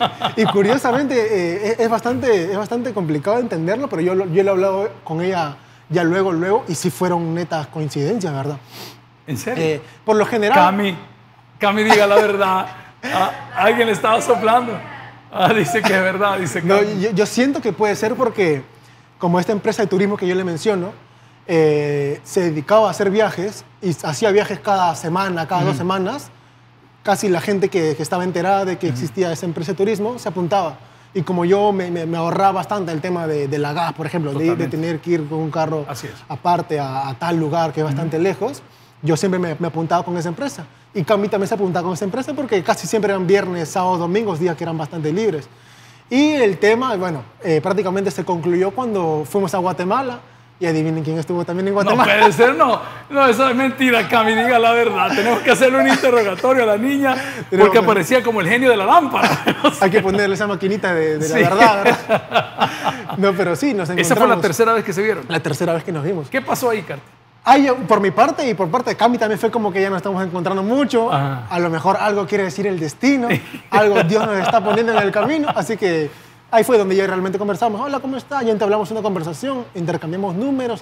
es bastante complicado de entenderlo, pero yo lo he hablado con ella ya luego, y sí fueron netas coincidencias, ¿verdad? ¿En serio? Por lo general... Cami, diga la verdad. Alguien le estaba soplando. Dice que es verdad, dice Cami. No, yo siento que puede ser porque, como esta empresa de turismo que yo le menciono, se dedicaba a hacer viajes y hacía viajes cada semana, cada 2 semanas. Casi la gente que estaba enterada de que existía esa empresa de turismo se apuntaba. Y como yo me ahorraba bastante el tema de la gas, por ejemplo, de tener que ir con un carro aparte a tal lugar que es bastante lejos, yo siempre me apuntaba con esa empresa. Y Cami también se apuntaba con esa empresa porque casi siempre eran viernes, sábados, domingos, días que eran bastante libres. Y el tema, bueno, prácticamente se concluyó cuando fuimos a Guatemala. Y adivinen quién estuvo también en Guatemala. No puede ser, no, eso es mentira, Cami, diga la verdad. Tenemos que hacerle un interrogatorio a la niña porque aparecía como el genio de la lámpara. Hay que ponerle esa maquinita de la verdad. No, pero sí, nos encontramos. ¿Esa fue la tercera vez que se vieron? La tercera vez que nos vimos. ¿Qué pasó ahí, Carti? Por mi parte y por parte de Cami también fue como que ya nos estamos encontrando mucho. Ajá. A lo mejor algo quiere decir el destino, algo Dios nos está poniendo en el camino, así que ahí fue donde ya realmente conversamos. Hola, ¿cómo está? Ya entablamos una conversación, intercambiamos números,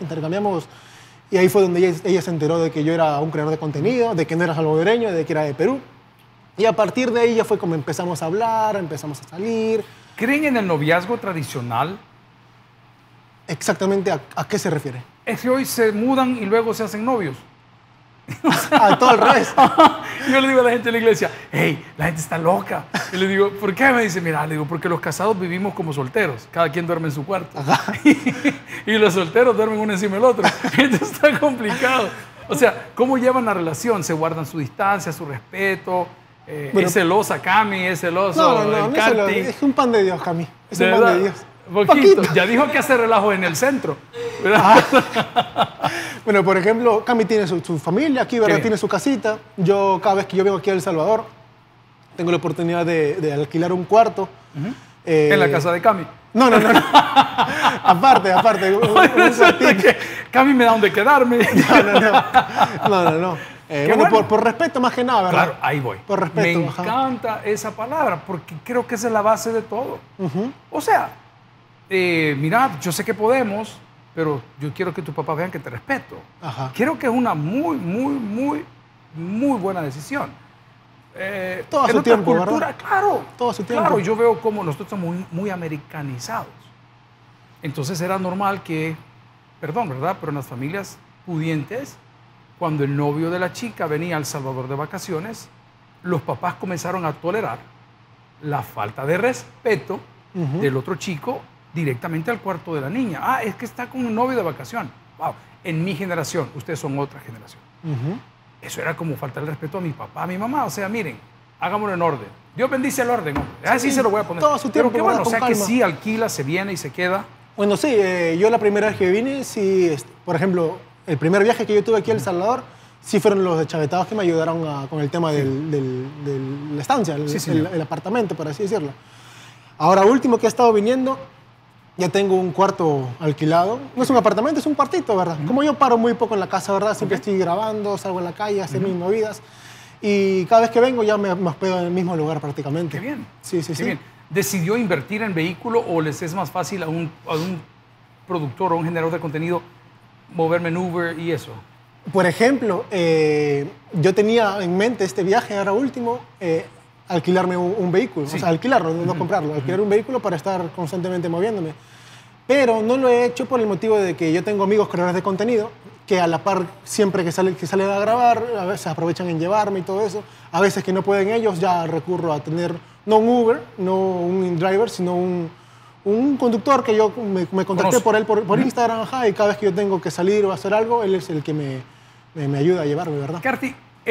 y ahí fue donde ella se enteró de que yo era un creador de contenido, de que no era salvadoreño, de que era de Perú. Y a partir de ahí ya fue como empezamos a hablar, empezamos a salir. ¿Creen en el noviazgo tradicional? Exactamente, ¿a qué se refiere? Es que hoy se mudan y luego se hacen novios. Todo al revés. Yo le digo a la gente de la iglesia, hey, la gente está loca. Y le digo, ¿por qué? Me dice, mira, le digo, porque los casados vivimos como solteros. Cada quien duerme en su cuarto. Y los solteros duermen uno encima del otro. Entonces está complicado. O sea, ¿cómo llevan la relación? ¿Se guardan su distancia, su respeto? Bueno, ¿es celosa Cami? ¿Es celoso el Carti? Es un pan de Dios, Cami. Es un pan de Dios. Poquito. Ya dijo que hace relajo en el centro. Bueno, por ejemplo, Cami tiene su familia aquí, ¿verdad? Tiene su casita. Yo, cada vez que yo vengo aquí a El Salvador, tengo la oportunidad de alquilar un cuarto. ¿En la casa de Cami? No. aparte. Cami me da donde quedarme. No. Bueno, por respeto más que nada, ¿verdad? Claro, ahí voy. Por respeto. Me encanta esa palabra porque creo que esa es la base de todo. O sea, mira, yo sé que podemos, pero yo quiero que tus papás vean que te respeto. Creo que es una muy buena decisión. Todo su tiempo, cultura, ¿verdad? Claro. Todo su tiempo. Claro, yo veo como nosotros estamos muy americanizados. Entonces era normal que, perdón, ¿verdad? Pero en las familias pudientes, cuando el novio de la chica venía a El Salvador de vacaciones, los papás comenzaron a tolerar la falta de respeto del otro chico directamente al cuarto de la niña. Es que está con un novio de vacación. Wow. En mi generación, ustedes son otra generación. Eso era como faltar el respeto a mi papá, a mi mamá. O sea, miren, hagámoslo en orden. Dios bendice el orden, hombre. Así se lo voy a poner. Todo su tiempo. Pero qué bueno, o sea, que sí alquila, se viene y se queda. Bueno, sí, yo la primera vez que vine, sí, por ejemplo, el primer viaje que yo tuve aquí a El Salvador, sí fueron los deschavetados que me ayudaron con el tema de la estancia, el apartamento, por así decirlo. Ahora último que he estado viniendo, ya tengo un cuarto alquilado. No es un apartamento, es un cuartito, ¿verdad? Como yo paro muy poco en la casa, ¿verdad? Siempre estoy grabando, salgo en la calle, hacer mis movidas. Y cada vez que vengo ya me hospedo en el mismo lugar prácticamente. Qué bien. Sí. Bien. ¿Decidió invertir en vehículo o les es más fácil a un productor o un generador de contenido moverme en Uber y eso? Por ejemplo, yo tenía en mente este viaje ahora último, alquilarme un vehículo. O sea, alquilarlo, no comprarlo. Alquilar un vehículo para estar constantemente moviéndome. Pero no lo he hecho por el motivo de que yo tengo amigos creadores de contenido que a la par, siempre que salen a grabar, a veces aprovechan en llevarme y todo eso. A veces que no pueden ellos, ya recurro a tener, no un Uber, no un InDriver, sino un conductor que yo me contacté por él por Instagram, y cada vez que yo tengo que salir o hacer algo, él es el que me ayuda a llevarme, ¿verdad? Carti,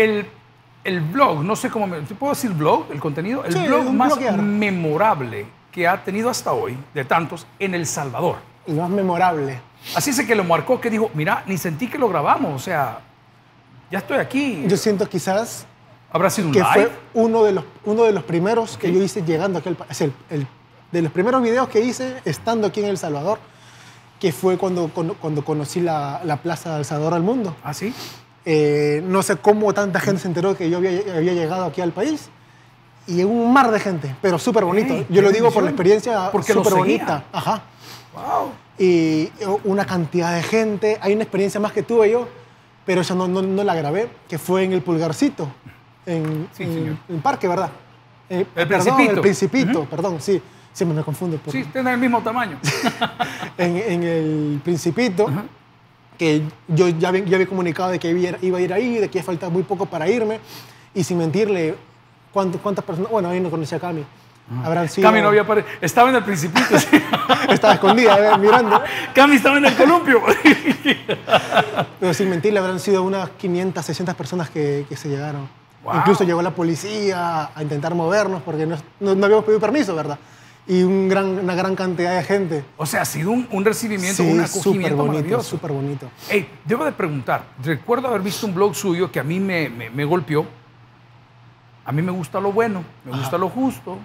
el blog, no sé cómo, ¿puedo decir blog, el contenido? El sí, blog más bloguear. memorable que ha tenido hasta hoy, de tantos, en El Salvador. El más memorable. Así es que lo marcó, que dijo, mira, ni sentí que lo grabamos, o sea, ya estoy aquí. Yo siento quizás ¿Habrá sido un que live? fue uno de los primeros que yo hice llegando aquí al país. De los primeros videos que hice estando aquí en El Salvador, que fue cuando conocí la Plaza del Salvador al mundo. ¿Ah, sí? No sé cómo tanta gente se enteró que yo había llegado aquí al país. Y un mar de gente, pero súper bonito. Ey, Yo lo qué digo por bendición. la experiencia Porque lo súper seguía. bonita. Ajá. Wow. Y una cantidad de gente. Hay una experiencia más que tuve yo, pero esa no la grabé, que fue en el Pulgarcito, en el parque, ¿verdad? Perdón, Principito. el Principito, perdón, sí. Siempre me confundo. Sí, tienen el mismo tamaño. En el Principito, que yo ya había comunicado de que iba a ir ahí, de que falta muy poco para irme, y sin mentirle, ¿cuántas personas? Bueno, ahí no conocía a Cami. Habrán sido... Cami no había aparecido. Estaba en el Principito. Sí. Estaba escondida, mirando. Cami estaba en el columpio. Pero sin mentirle, habrán sido unas 500, 600 personas que se llegaron. Wow. Incluso llegó la policía a intentar movernos porque no habíamos pedido permiso, ¿verdad? Y una gran cantidad de gente. O sea, ha sido un recibimiento, Sí, un súper acogimiento bonito, maravilloso. súper bonito. Hey, debo de preguntar, recuerdo haber visto un blog suyo que a mí me golpeó. A mí me gusta lo bueno, me gusta lo justo.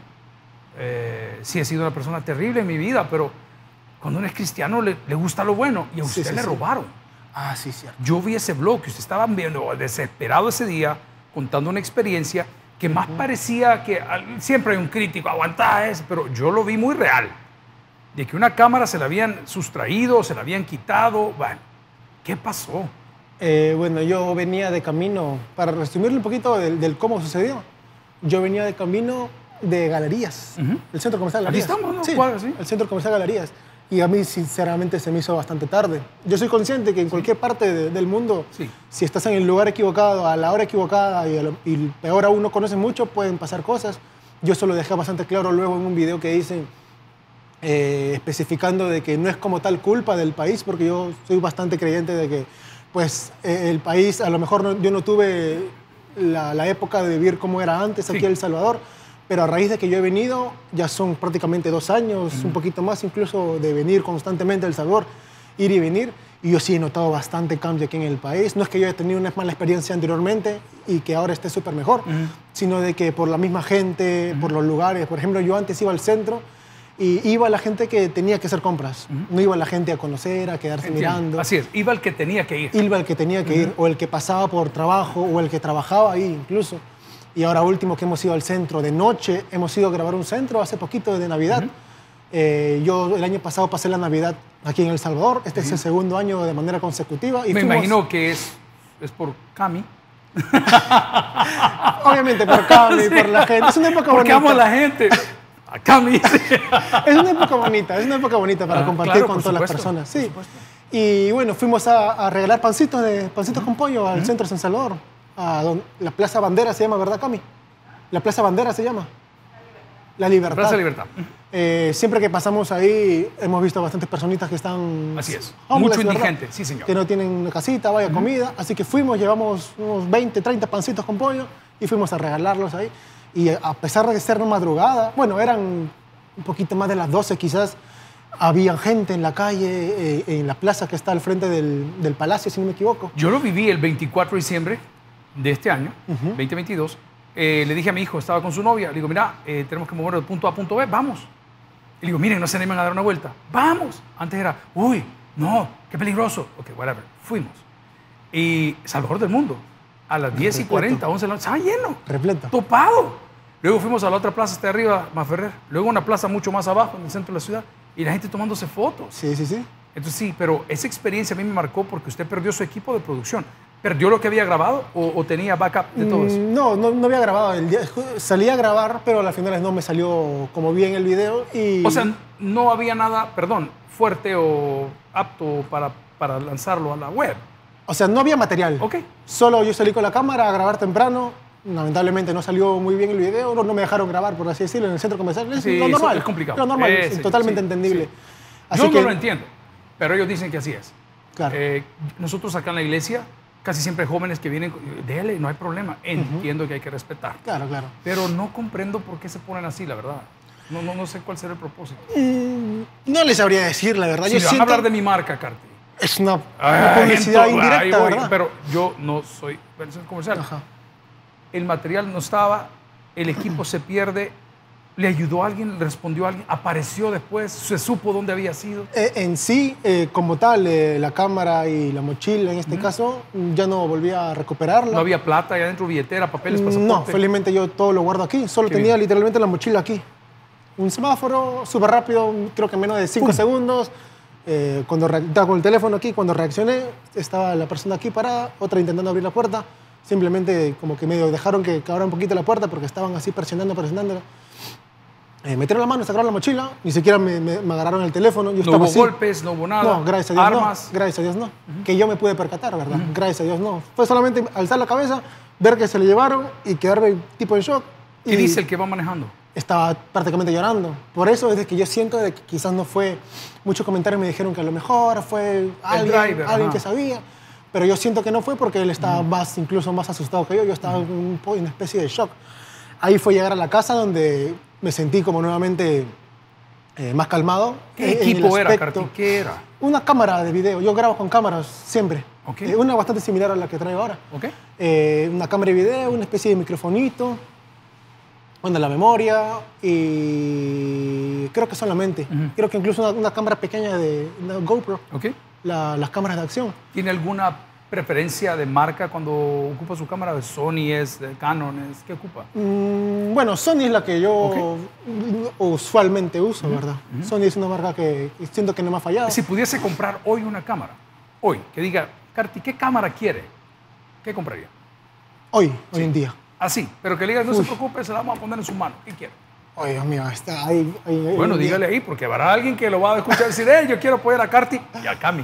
Sí, he sido una persona terrible en mi vida, pero cuando uno es cristiano le gusta lo bueno y a usted Sí, le sí. robaron. Ah, sí, cierto. Yo vi ese blog que usted estaba viendo desesperado ese día, contando una experiencia que más parecía que siempre hay un crítico, aguantá eso, pero yo lo vi muy real. De que una cámara se la habían sustraído, se la habían quitado. Bueno, ¿qué pasó? Bueno, yo venía de camino, para resumirle un poquito del cómo sucedió, yo venía de camino de Galerías, el centro comercial Aquí Galerías. estamos, ¿no? Sí, Cuadra, sí. el centro comercial Galerías. Y a mí, sinceramente, se me hizo bastante tarde. Yo soy consciente que en cualquier parte del mundo, Sí. si estás en el lugar equivocado, a la hora equivocada y peor aún no conoces mucho, pueden pasar cosas. Yo eso lo dejé bastante claro luego en un video que hice especificando de que no es como tal culpa del país, porque yo soy bastante creyente de que pues, el país, a lo mejor yo no tuve la época de vivir como era antes aquí Sí. en El Salvador, pero a raíz de que yo he venido, ya son prácticamente 2 años, un poquito más incluso, de venir constantemente a El Salvador, ir y venir, y yo sí he notado bastante cambio aquí en el país. No es que yo haya tenido una mala experiencia anteriormente y que ahora esté súper mejor, sino de que por la misma gente, por los lugares. Por ejemplo, yo antes iba al centro y iba la gente que tenía que hacer compras. No iba la gente a conocer, a quedarse Entiendo. mirando. Así es, iba el que tenía que ir. Iba el que tenía que ir, o el que pasaba por trabajo, o el que trabajaba ahí incluso. Y ahora último que hemos ido al centro de noche, hemos ido a grabar un centro hace poquito de Navidad. Yo el año pasado pasé la Navidad aquí en El Salvador. Este es el segundo año de manera consecutiva. Y Me fuimos- imagino que es por Cami. Obviamente por Cami, por la gente. Es una época Porque bonita. amo a la gente. A Cami. Es una época bonita, es una época bonita para compartir claro, con por todas las supuesto, personas. por Sí. supuesto. Y bueno, fuimos a regalar pancitos con pollo al centro de San Salvador. La Plaza Bandera se llama, ¿verdad, Cami? La Plaza Bandera se llama. La Libertad. Plaza Libertad. Siempre que pasamos ahí hemos visto bastantes personitas que están... Así es. homeless, Mucho ¿verdad? indigente, sí, señor. Que no tienen una casita, vaya comida. Así que fuimos, llevamos unos 20, 30 pancitos con pollo y fuimos a regalarlos ahí. Y a pesar de ser madrugada, bueno, eran un poquito más de las 12 quizás, había gente en la calle, en la plaza que está al frente del palacio, si no me equivoco. Yo lo viví el 24 de diciembre de este año, 2022. Le dije a mi hijo, estaba con su novia, le digo, mira, tenemos que movernos de punto A a punto B, vamos. Y le digo, miren, no se animen a dar una vuelta. ¡Vamos! Antes era, uy, no, qué peligroso. Ok, whatever. Fuimos. Y Salvador del Mundo, a las 10:40, 11 de la noche, estaba lleno. Repleto. Topado. Luego fuimos a la otra plaza, hasta arriba, Maferrer. Luego una plaza mucho más abajo, en el centro de la ciudad. Y la gente tomándose fotos. Sí, sí, sí. Entonces sí, pero esa experiencia a mí me marcó porque usted perdió su equipo de producción. ¿Perdió lo que había grabado o tenía backup de todo eso? No había grabado. Salí a grabar, pero a las finales no me salió como vi en el video. Y... O sea, no había nada, perdón, fuerte o apto para lanzarlo a la web. O sea, no había material. Ok. Solo yo salí con la cámara a grabar temprano. Lamentablemente no salió muy bien el video. No me dejaron grabar, por así decirlo, en el centro comercial. Es Sí, lo normal. es complicado. Lo normal, Sí, totalmente sí, entendible. sí. Así Yo que, no lo entiendo, pero ellos dicen que así es. Claro. Nosotros acá en la iglesia, casi siempre jóvenes que vienen, dele, no hay problema. Entiendo que hay que respetar. Claro, claro. Pero no comprendo por qué se ponen así, la verdad. No sé cuál será el propósito. No les sabría decir, la verdad. Si le van a hablar de mi marca, Carti. Es una publicidad indirecta, voy, ¿verdad? pero yo no soy versión comercial. Ajá. El material no estaba, el equipo se pierde. ¿Le ayudó a alguien? ¿Le respondió a alguien? ¿Apareció después? ¿Se supo dónde había sido? En sí, como tal, la cámara y la mochila, en este caso, ya no volví a recuperarla. ¿No había plata ahí adentro, billetera, papeles, pasaporte? No, felizmente yo todo lo guardo aquí. Solo tenía literalmente la mochila aquí. Un semáforo súper rápido, creo que en menos de 5 segundos. Cuando estaba con el teléfono aquí, cuando reaccioné, estaba la persona aquí parada, otra intentando abrir la puerta. Simplemente como que medio dejaron que abra un poquito la puerta porque estaban así presionándola. Metieron la mano, sacaron la mochila, ni siquiera me agarraron el teléfono. Yo no hubo golpes, no hubo nada. No, gracias a Dios armas. no. Gracias a Dios no. Que yo me pude percatar, ¿verdad? Gracias a Dios no. Fue solamente alzar la cabeza, ver que se le llevaron y quedarme tipo en shock. ¿Qué dice el que va manejando? Estaba prácticamente llorando. Por eso es de que yo siento de que quizás no fue... Muchos comentarios me dijeron que a lo mejor fue alguien que sabía. Pero yo siento que no fue porque él estaba incluso más asustado que yo. Yo estaba en una especie de shock. Ahí fue llegar a la casa donde me sentí como nuevamente más calmado. ¿Qué equipo era, Carti? ¿Qué era? Una cámara de video. Yo grabo con cámaras siempre. Okay. Una bastante similar a la que traigo ahora. Okay. Una cámara de video, una especie de microfonito, la memoria y creo que solamente. Creo que incluso una cámara pequeña de una GoPro. Okay. Las cámaras de acción. ¿Tiene alguna preferencia de marca cuando ocupa su cámara? ¿De Sony es? ¿De Canon es? ¿Qué ocupa? Bueno, Sony es la que yo usualmente uso, ¿verdad? Sony es una marca que siento que no me ha fallado. Si pudiese comprar hoy una cámara, hoy, que diga, Carti, ¿qué cámara quiere? ¿Qué compraría? Hoy en día. Así, pero que le diga, no se preocupe, se la vamos a poner en su mano. ¿Qué quiere? Ay, Dios mío, está ahí. Bueno, dígale ahí, porque habrá alguien que lo va a escuchar y decir, yo quiero apoyar a Carti y a Cami.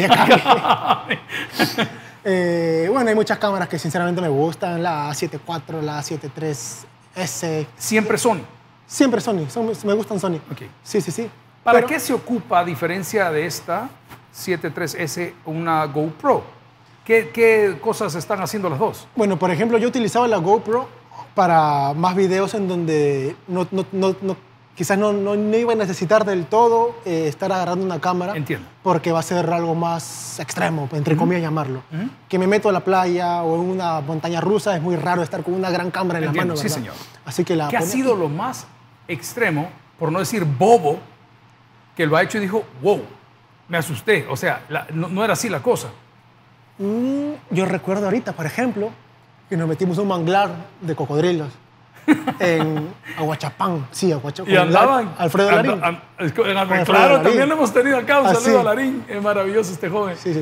Bueno, hay muchas cámaras que sinceramente me gustan, la A7 IV, la A7 IIIS. ¿Siempre Sony? Siempre Sony, me gustan Sony. Okay. Sí. ¿Para qué se ocupa, a diferencia de esta 7.3S, una GoPro? ¿Qué cosas están haciendo las dos? Bueno, por ejemplo, yo utilizaba la GoPro para más videos en donde quizás no iba a necesitar del todo estar agarrando una cámara. Entiendo. Porque va a ser algo más extremo, entre comillas llamarlo. Que me meto a la playa o en una montaña rusa, es muy raro estar con una gran cámara en la mano, ¿verdad? Sí, señor. Así que ¿Qué ha sido lo más extremo, por no decir bobo, que lo ha hecho y dijo, wow, me asusté? O sea, no era así la cosa. Yo recuerdo ahorita, por ejemplo, que nos metimos un manglar de cocodrilos en Aguachapán. Sí, Aguachapán. Y andaban. Alfredo Larín. Claro, también lo hemos tenido acá. Un saludo a Larín. Es maravilloso este joven. Sí.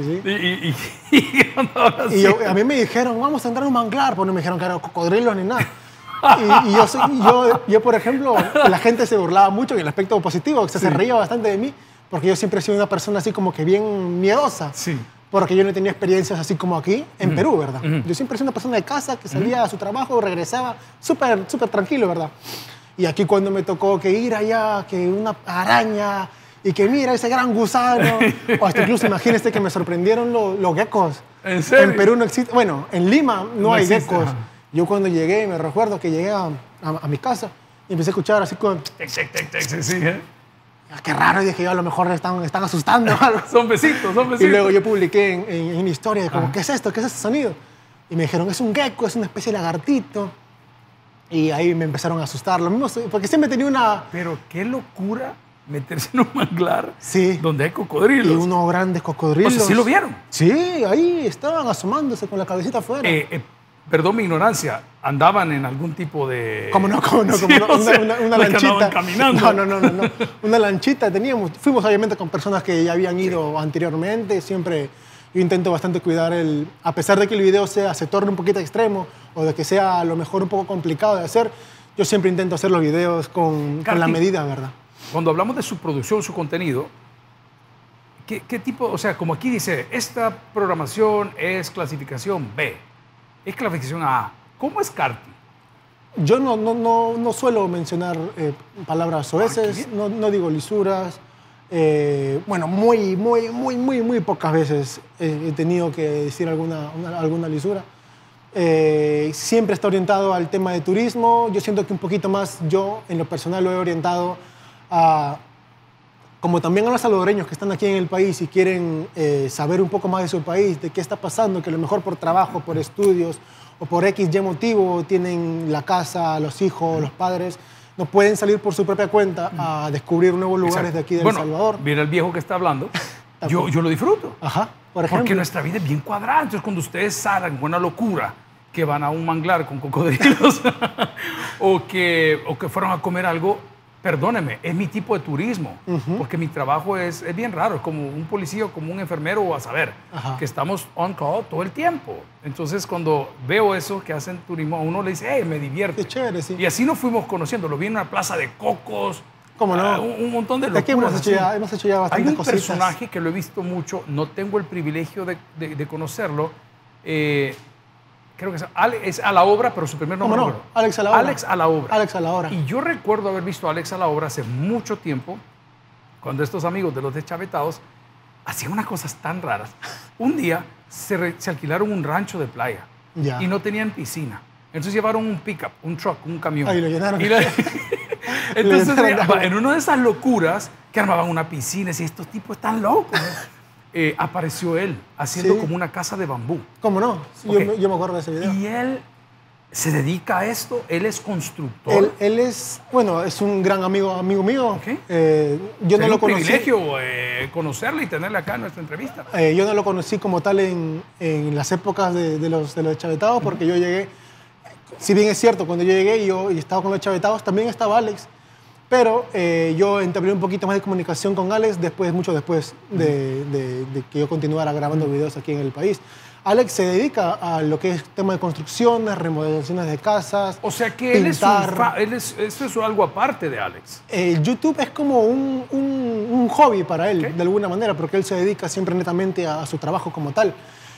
Y andaban así. A mí me dijeron, vamos a entrar a un manglar, pues no me dijeron que eran cocodrilos ni nada. Yo, por ejemplo, la gente se burlaba mucho en el aspecto positivo, se reía bastante de mí, porque yo siempre he sido una persona así como que bien miedosa. Sí. Porque yo no tenía experiencias así como aquí en Perú, ¿verdad? Yo siempre he sido una persona de casa que salía a su trabajo, regresaba súper tranquilo, ¿verdad? Y aquí cuando me tocó que ir allá, que una araña y que mira ese gran gusano, o hasta incluso imagínense que me sorprendieron los geckos. ¿En serio? En Perú no existe, bueno, en Lima no hay geckos. Yo cuando llegué, me recuerdo que llegué a mi casa y empecé a escuchar así con... Sí, Qué raro, y dije yo, a lo mejor están asustando. Son besitos. Y luego yo publiqué en mi historia, como, ¿qué es esto? ¿Qué es este sonido? Y me dijeron, es un gecko, es una especie de lagartito. Y ahí me empezaron a asustar. Lo mismo, porque siempre tenía una... Pero qué locura meterse en un manglar sí. donde hay cocodrilos. Y unos grandes cocodrilos. O sea, ¿sí lo vieron? Sí, ahí estaban asomándose con la cabecita afuera. Perdón mi ignorancia, ¿andaban en algún tipo de...? ¿Cómo no? Sí, una lanchita. Caminando. No. Una lanchita teníamos. Fuimos obviamente con personas que ya habían ido anteriormente. Siempre yo intento bastante cuidar a pesar de que el video se torne un poquito extremo o de que sea a lo mejor un poco complicado de hacer, yo siempre intento hacer los videos con la medida, ¿verdad? Cuando hablamos de su producción, su contenido, ¿qué tipo, o sea, como aquí dice, esta programación es clasificación B, es clasificación A. ¿Cómo es Carti? Yo no suelo mencionar palabras soeces, no digo lisuras. Bueno, muy pocas veces he tenido que decir alguna lisura. Siempre está orientado al tema de turismo. Yo siento que un poquito más yo, en lo personal, lo he orientado a como también a los salvadoreños que están aquí en el país y quieren saber un poco más de su país, de qué está pasando, que a lo mejor por trabajo, por estudios o por X, Y motivo tienen la casa, los hijos, los padres, no pueden salir por su propia cuenta a descubrir nuevos lugares de aquí de El Salvador. Mira el viejo que está hablando, yo lo disfruto. Ajá, por ejemplo. Porque nuestra vida es bien cuadrada. Entonces, cuando ustedes salen con una locura, que van a un manglar con cocodrilos o que fueron a comer algo, perdóneme, es mi tipo de turismo, porque mi trabajo es bien raro, es como un policía, como un enfermero, o a saber, que estamos on call todo el tiempo. Entonces, cuando veo eso que hacen turismo, a uno le dice, hey, me divierte. Qué chévere, sí. Y así nos fuimos conociendo, lo vi en una plaza de cocos, ¿cómo no? un montón de locuras. Aquí hemos hecho ya bastantes Hay un cositas. personaje que lo he visto mucho, no tengo el privilegio de conocerlo, creo que es a la obra, pero su primer nombre ¿Cómo no? Alex a la obra. Alex a la obra. Alex a la obra. Y yo recuerdo haber visto a Alex a la obra hace mucho tiempo, cuando estos amigos de los deschavetados hacían unas cosas tan raras. Un día se alquilaron un rancho de playa y no tenían piscina. Entonces llevaron un pickup, un truck, un camión. Ahí lo llenaron. Entonces, en una de esas locuras que armaban una piscina, y estos tipos están locos, apareció él haciendo como una casa de bambú. ¿Cómo no? Okay. Yo me acuerdo de ese video. Y él se dedica a esto, él es constructor. Él es, bueno, es un gran amigo mío. Okay. Yo no lo conocí. Es un privilegio conocerle y tenerle acá en nuestra entrevista. Yo no lo conocí como tal en las épocas de los deschavetados, porque yo llegué, si bien es cierto, cuando yo llegué y estaba con los deschavetados, también estaba Alex. Pero yo entablé un poquito más de comunicación con Alex mucho después de que yo continuara grabando videos aquí en el país. Alex se dedica a lo que es tema de construcciones, remodelaciones de casas. O sea que pintar. eso es algo aparte de Alex. YouTube es como un hobby para él, de alguna manera, porque él se dedica siempre netamente a su trabajo como tal.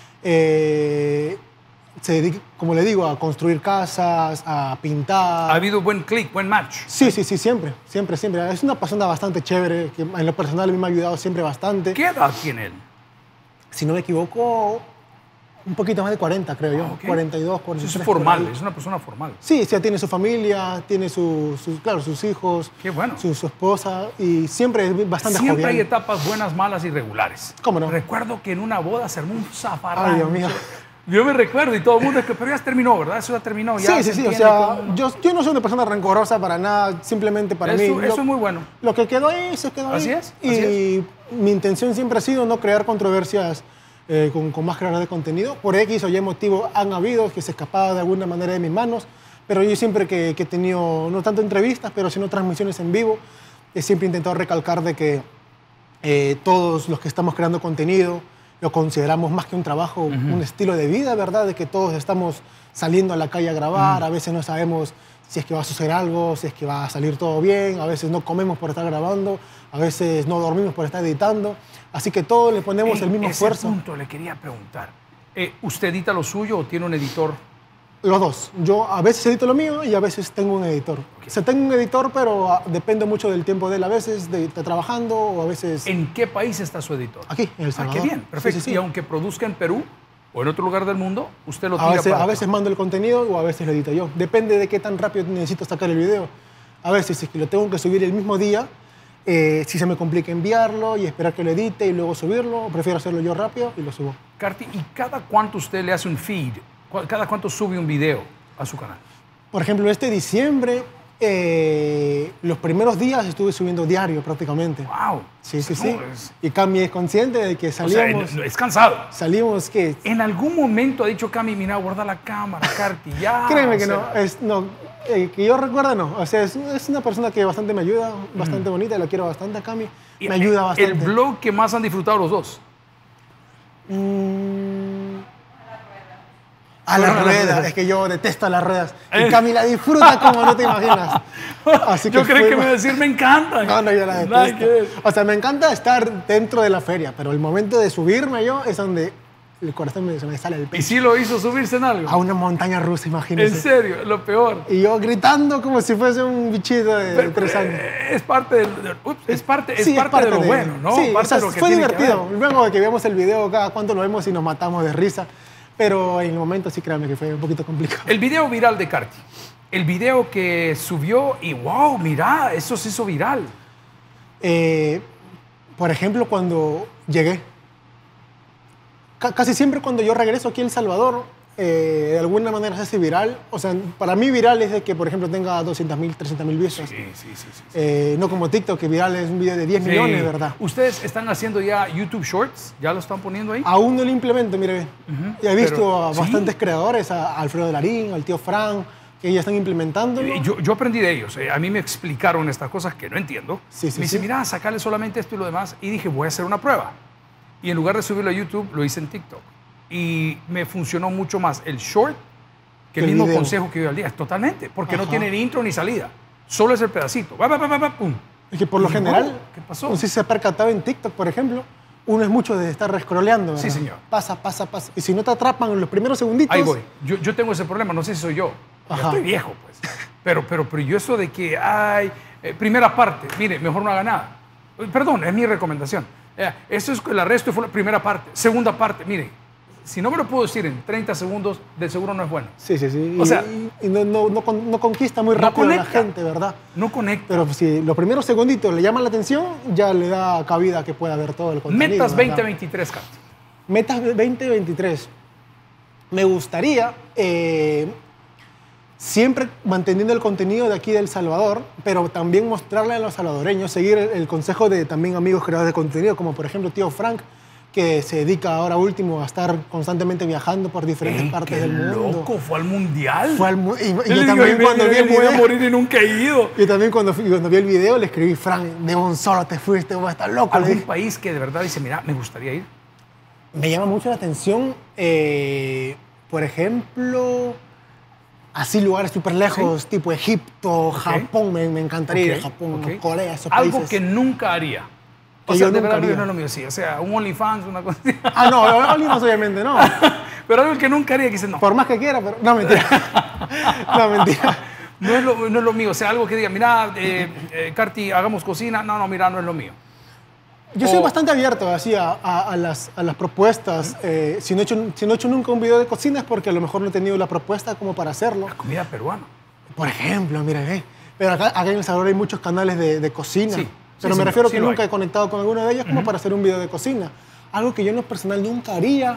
Se dedica, como le digo, a construir casas, a pintar. ¿Ha habido buen click, buen match? Sí, siempre. Es una persona bastante chévere, que en lo personal a mí me ha ayudado siempre bastante. ¿Qué edad tiene él? Si no me equivoco, un poquito más de 40, creo yo. Okay. 42, 43. Es formal, es una persona formal. Sí, ya tiene su familia, tiene sus hijos, Qué bueno. su esposa, y siempre es bastante jovial. Siempre hay etapas buenas, malas y regulares. ¿Cómo no? Recuerdo que en una boda se armó un zafarrancho. Ay, Dios mío. Yo me recuerdo y todo el mundo es que, pero ya terminó, ¿verdad? Eso ya terminó. Ya Sí. O sea, yo no soy una persona rencorosa para nada, simplemente para mí. Eso es muy bueno. Lo que quedó ahí, se quedó ahí. Así es. Y mi intención siempre ha sido no crear controversias con más creadores de contenido. Por X o Y motivo han habido que se escapaba de alguna manera de mis manos, pero yo siempre que he tenido, no tanto entrevistas, pero sino transmisiones en vivo, he siempre intentado recalcar de que todos los que estamos creando contenido lo consideramos más que un trabajo, un estilo de vida, ¿verdad? De que todos estamos saliendo a la calle a grabar, a veces no sabemos si es que va a suceder algo, si es que va a salir todo bien, a veces no comemos por estar grabando, a veces no dormimos por estar editando, así que todos le ponemos el mismo esfuerzo. Ese punto le quería preguntar. ¿Usted edita lo suyo o tiene un editor? Los dos. Yo a veces edito lo mío y a veces tengo un editor. Okay. O sea, tengo un editor, pero depende mucho del tiempo de él. A veces está trabajando o a veces... ¿En qué país está su editor? Aquí, en El Salvador. Qué bien, perfecto. Sí. Y aunque produzca en Perú o en otro lugar del mundo, usted lo tira a veces mando el contenido o a veces lo edito yo. Depende de qué tan rápido necesito sacar el video. A veces, si es que lo tengo que subir el mismo día, si se me complica enviarlo y esperar que lo edite y luego subirlo, prefiero hacerlo yo rápido y lo subo. Carti, ¿y cada cuánto usted le hace un feed? ¿Cada cuánto sube un video a su canal? Por ejemplo, este diciembre, los primeros días estuve subiendo diario prácticamente. ¡Wow! Sí. Y Cami es consciente de que salíamos... O sea, es cansado. Salimos que... ¿En algún momento ha dicho Cami, mira, guarda la cámara, Carti, ya? Créeme que que yo recuerdo no. O sea, es una persona que bastante me ayuda, bastante bonita, la quiero bastante a Cami. Me ayuda bastante. ¿El blog que más han disfrutado los dos? A las ruedas, es que yo detesto las ruedas. Y Cami la disfruta como no te imaginas. Así que yo creí que me iba a decir, me encanta. No, yo la detesto. O sea, me encanta estar dentro de la feria, pero el momento de subirme yo es donde el corazón se me sale del pecho. ¿Y sí lo hizo subirse en algo? A una montaña rusa, imagínese. ¿En serio? Lo peor. Y yo gritando como si fuese un bichito de 3 años. Es parte de lo bueno, ¿no? Sí, parte o sea, de lo que fue tiene divertido. Luego de que vemos el video, cada cuánto lo vemos y nos matamos de risa. Pero en el momento sí, créanme que fue un poquito complicado. El video viral de Carti. El video que subió y wow, mira, eso se hizo viral. Por ejemplo, cuando llegué. Casi siempre cuando yo regreso aquí a El Salvador, de alguna manera se hace viral. O sea, para mí viral es de que, por ejemplo, tenga 200.000, 300.000 vistas. Sí. No como TikTok, que viral es un video de 10 millones, ¿verdad? ¿Ustedes están haciendo ya YouTube Shorts? ¿Ya lo están poniendo ahí? Aún no lo implemento, mire. Ya he visto a bastantes creadores, a Alfredo Larín, al tío Fran, que ya están implementándolo. Yo aprendí de ellos. A mí me explicaron estas cosas que no entiendo. Me dice, mira, sacarle solamente esto y lo demás. Y dije, voy a hacer una prueba. Y en lugar de subirlo a YouTube, lo hice en TikTok. Y me funcionó mucho más el short que el mismo consejo que doy al día. Totalmente. Porque no tiene ni intro ni salida. Solo es el pedacito. ¡Pum! Es que por lo general, ¿qué pasó? No sé si se ha percatado en TikTok, por ejemplo, uno es mucho de estar rescrolleando, ¿verdad? Sí, señor. Pasa. Y si no te atrapan en los primeros segunditos... Ahí voy. Yo tengo ese problema. No sé si soy yo. Ya estoy viejo, pues. Pero yo eso de que, primera parte, mire, mejor no haga nada. Perdón, es mi recomendación. Esto es el arresto fue la primera parte. Segunda parte, mire, si no me lo puedo decir en 30 segundos, de seguro no es bueno. Sí. O sea, y no conquista muy rápido a la gente, ¿verdad? No conecta. Pero si los primeros segunditos le llaman la atención, ya le da cabida a que pueda ver todo el contenido. Metas 2023, Carti. Metas 2023. Me gustaría... siempre manteniendo el contenido de aquí de El Salvador, pero también mostrarle a los salvadoreños, seguir el consejo de también amigos creadores de contenido, como por ejemplo tío Frank, que se dedica ahora último a estar constantemente viajando por diferentes partes del mundo. ¡Loco! ¿Fue al Mundial? Y yo también cuando vi el video... voy a morir y nunca he ido. Yo también cuando vi el video le escribí, Frank, de un solo te fuiste, vos estás loco. ¿Algún país que de verdad dice, mira, me gustaría ir? Me llama mucho la atención, por ejemplo... Así lugares súper lejos, tipo Egipto, Japón, me encantaría ir a Japón, Corea, esos países. Algo que nunca haría. O sea, de verdad no es lo mío, sí. O sea, un OnlyFans, una cosa así. No, OnlyFans obviamente no. Pero algo que nunca haría, que dice no. Por más que quiera, pero... No, mentira. Mentira. No es lo mío. O sea, algo que diga, mira, Carti, hagamos cocina. No, mira, no es lo mío. Yo soy bastante abierto así a las propuestas. Si no he hecho nunca un video de cocina es porque a lo mejor no he tenido la propuesta como para hacerlo. La comida peruana. Por ejemplo, mira, pero acá en El Salvador hay muchos canales de cocina. Sí, pero me refiero que nunca he conectado con alguno de ellos como para hacer un video de cocina. Algo que yo en lo personal nunca haría.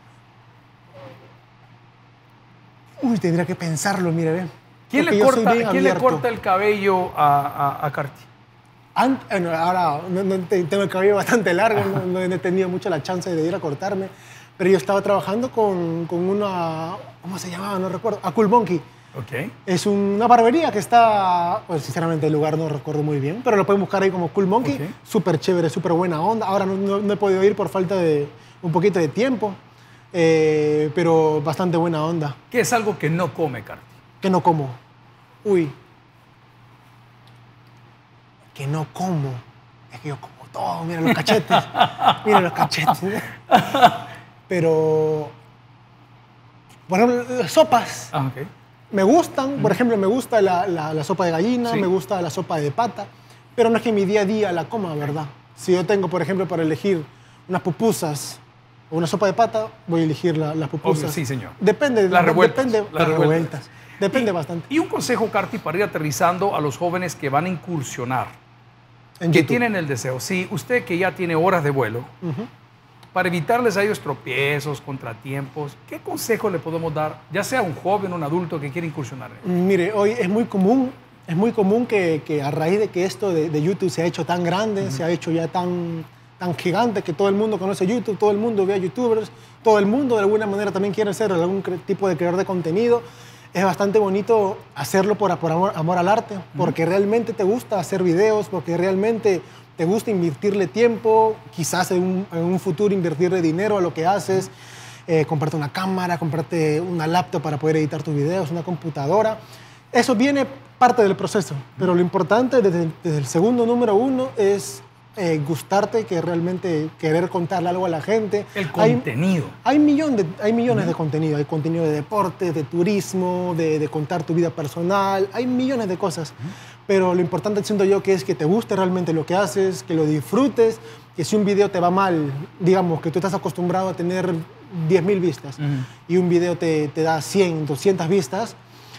Tendría que pensarlo, mire, ¿Quién le corta el cabello a Carti? Ahora tengo el cabello bastante largo, no he tenido mucho la chance de ir a cortarme, pero yo estaba trabajando con una, ¿cómo se llamaba? No recuerdo, a Cool Monkey. Es una barbería que está, pues sinceramente el lugar no recuerdo muy bien, pero lo pueden buscar ahí como Cool Monkey, súper chévere, súper buena onda. Ahora no he podido ir por falta de un poquito de tiempo, pero bastante buena onda. ¿Qué es algo que no come, Carti? Que no como. Que no como. Es que yo como todo, mira los cachetes. Mira los cachetes. Pero, por ejemplo, las sopas. Me gustan, por ejemplo, me gusta la sopa de gallina, me gusta la sopa de pata, pero no es que mi día a día la coma, ¿verdad? Si yo tengo, por ejemplo, para elegir unas pupusas o una sopa de pata, voy a elegir las pupusas. Sí, señor. Depende. Las revueltas. Las revueltas. Depende bastante. Y un consejo, Carti, para ir aterrizando a los jóvenes que van a incursionar, en que YouTube. tienen el deseo. Sí, usted que ya tiene horas de vuelo, para evitarles a ellos tropiezos, contratiempos, ¿qué consejo le podemos dar, ya sea a un joven o un adulto que quiere incursionar? Mire, hoy es muy común que a raíz de que esto de YouTube se ha hecho tan grande, se ha hecho ya tan gigante, que todo el mundo conoce YouTube, todo el mundo ve a YouTubers, todo el mundo de alguna manera también quiere ser algún tipo de creador de contenido. Es bastante bonito hacerlo por amor al arte, porque realmente te gusta hacer videos, porque realmente te gusta invertirle tiempo, quizás en un futuro invertirle dinero a lo que haces, comprarte una cámara, comprarte una laptop para poder editar tus videos, una computadora. Eso viene parte del proceso, pero lo importante desde el segundo número uno es gustarte, que realmente querer contarle algo a la gente. El contenido. Hay millones de contenido. Hay contenido de deporte, de turismo, de contar tu vida personal. Hay millones de cosas. Pero lo importante, siento yo, que es que te guste realmente lo que haces, que lo disfrutes, que si un video te va mal, digamos que tú estás acostumbrado a tener 10.000 vistas y un video te da 100, 200 vistas,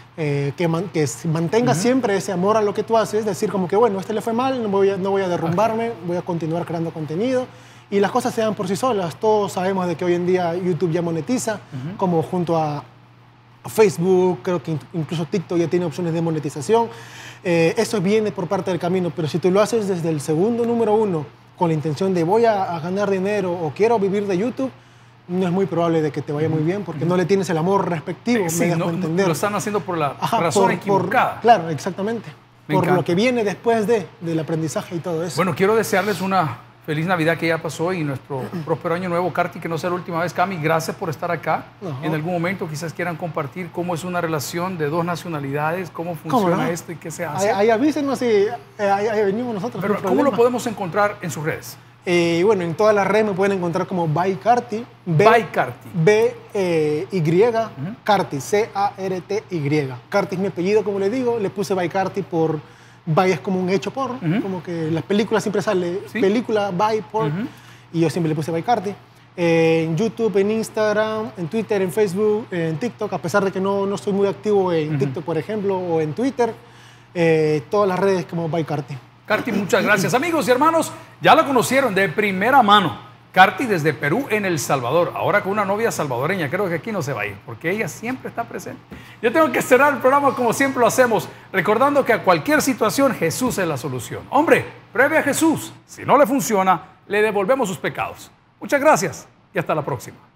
que mantenga siempre ese amor a lo que tú haces, decir como que, bueno, este le fue mal, no voy a derrumbarme, voy a continuar creando contenido y las cosas se dan por sí solas. Todos sabemos de que hoy en día YouTube ya monetiza, como junto a Facebook, creo que incluso TikTok ya tiene opciones de monetización. Eso viene por parte del camino, pero si tú lo haces desde el segundo número 1 con la intención de voy a ganar dinero o quiero vivir de YouTube, no es muy probable de que te vaya muy bien porque no le tienes el amor respectivo, Sí, me no, entender. lo están haciendo por la razón equivocada. Claro, exactamente. Me Por encanta. lo que viene después del aprendizaje y todo eso. Bueno, quiero desearles una feliz Navidad que ya pasó y nuestro próspero año nuevo. Carti, que no sea la última vez. Cami, gracias por estar acá. En algún momento quizás quieran compartir cómo es una relación de dos nacionalidades, cómo funciona esto y qué se hace. Ahí avísenos y ahí venimos nosotros. Pero, ¿cómo lo podemos encontrar en sus redes? Bueno, en todas las redes me pueden encontrar como By Carti. By Carti. B-Y, Carti, C-A-R-T-Y. Carti es mi apellido, como le digo. Le puse By Carti por... By es como un hecho por, como que en las películas siempre sale película, by, por, y yo siempre le puse By Carti. En YouTube, en Instagram, en Twitter, en Facebook, en TikTok, a pesar de que no estoy muy activo en TikTok, por ejemplo, o en Twitter, todas las redes como By Carti. Carti, muchas gracias. Amigos y hermanos, ya la conocieron de primera mano. Carti desde Perú en El Salvador, ahora con una novia salvadoreña. Creo que aquí no se va a ir, porque ella siempre está presente. Yo tengo que cerrar el programa como siempre lo hacemos, recordando que a cualquier situación Jesús es la solución. Hombre, pruebe a Jesús. Si no le funciona, le devolvemos sus pecados. Muchas gracias y hasta la próxima.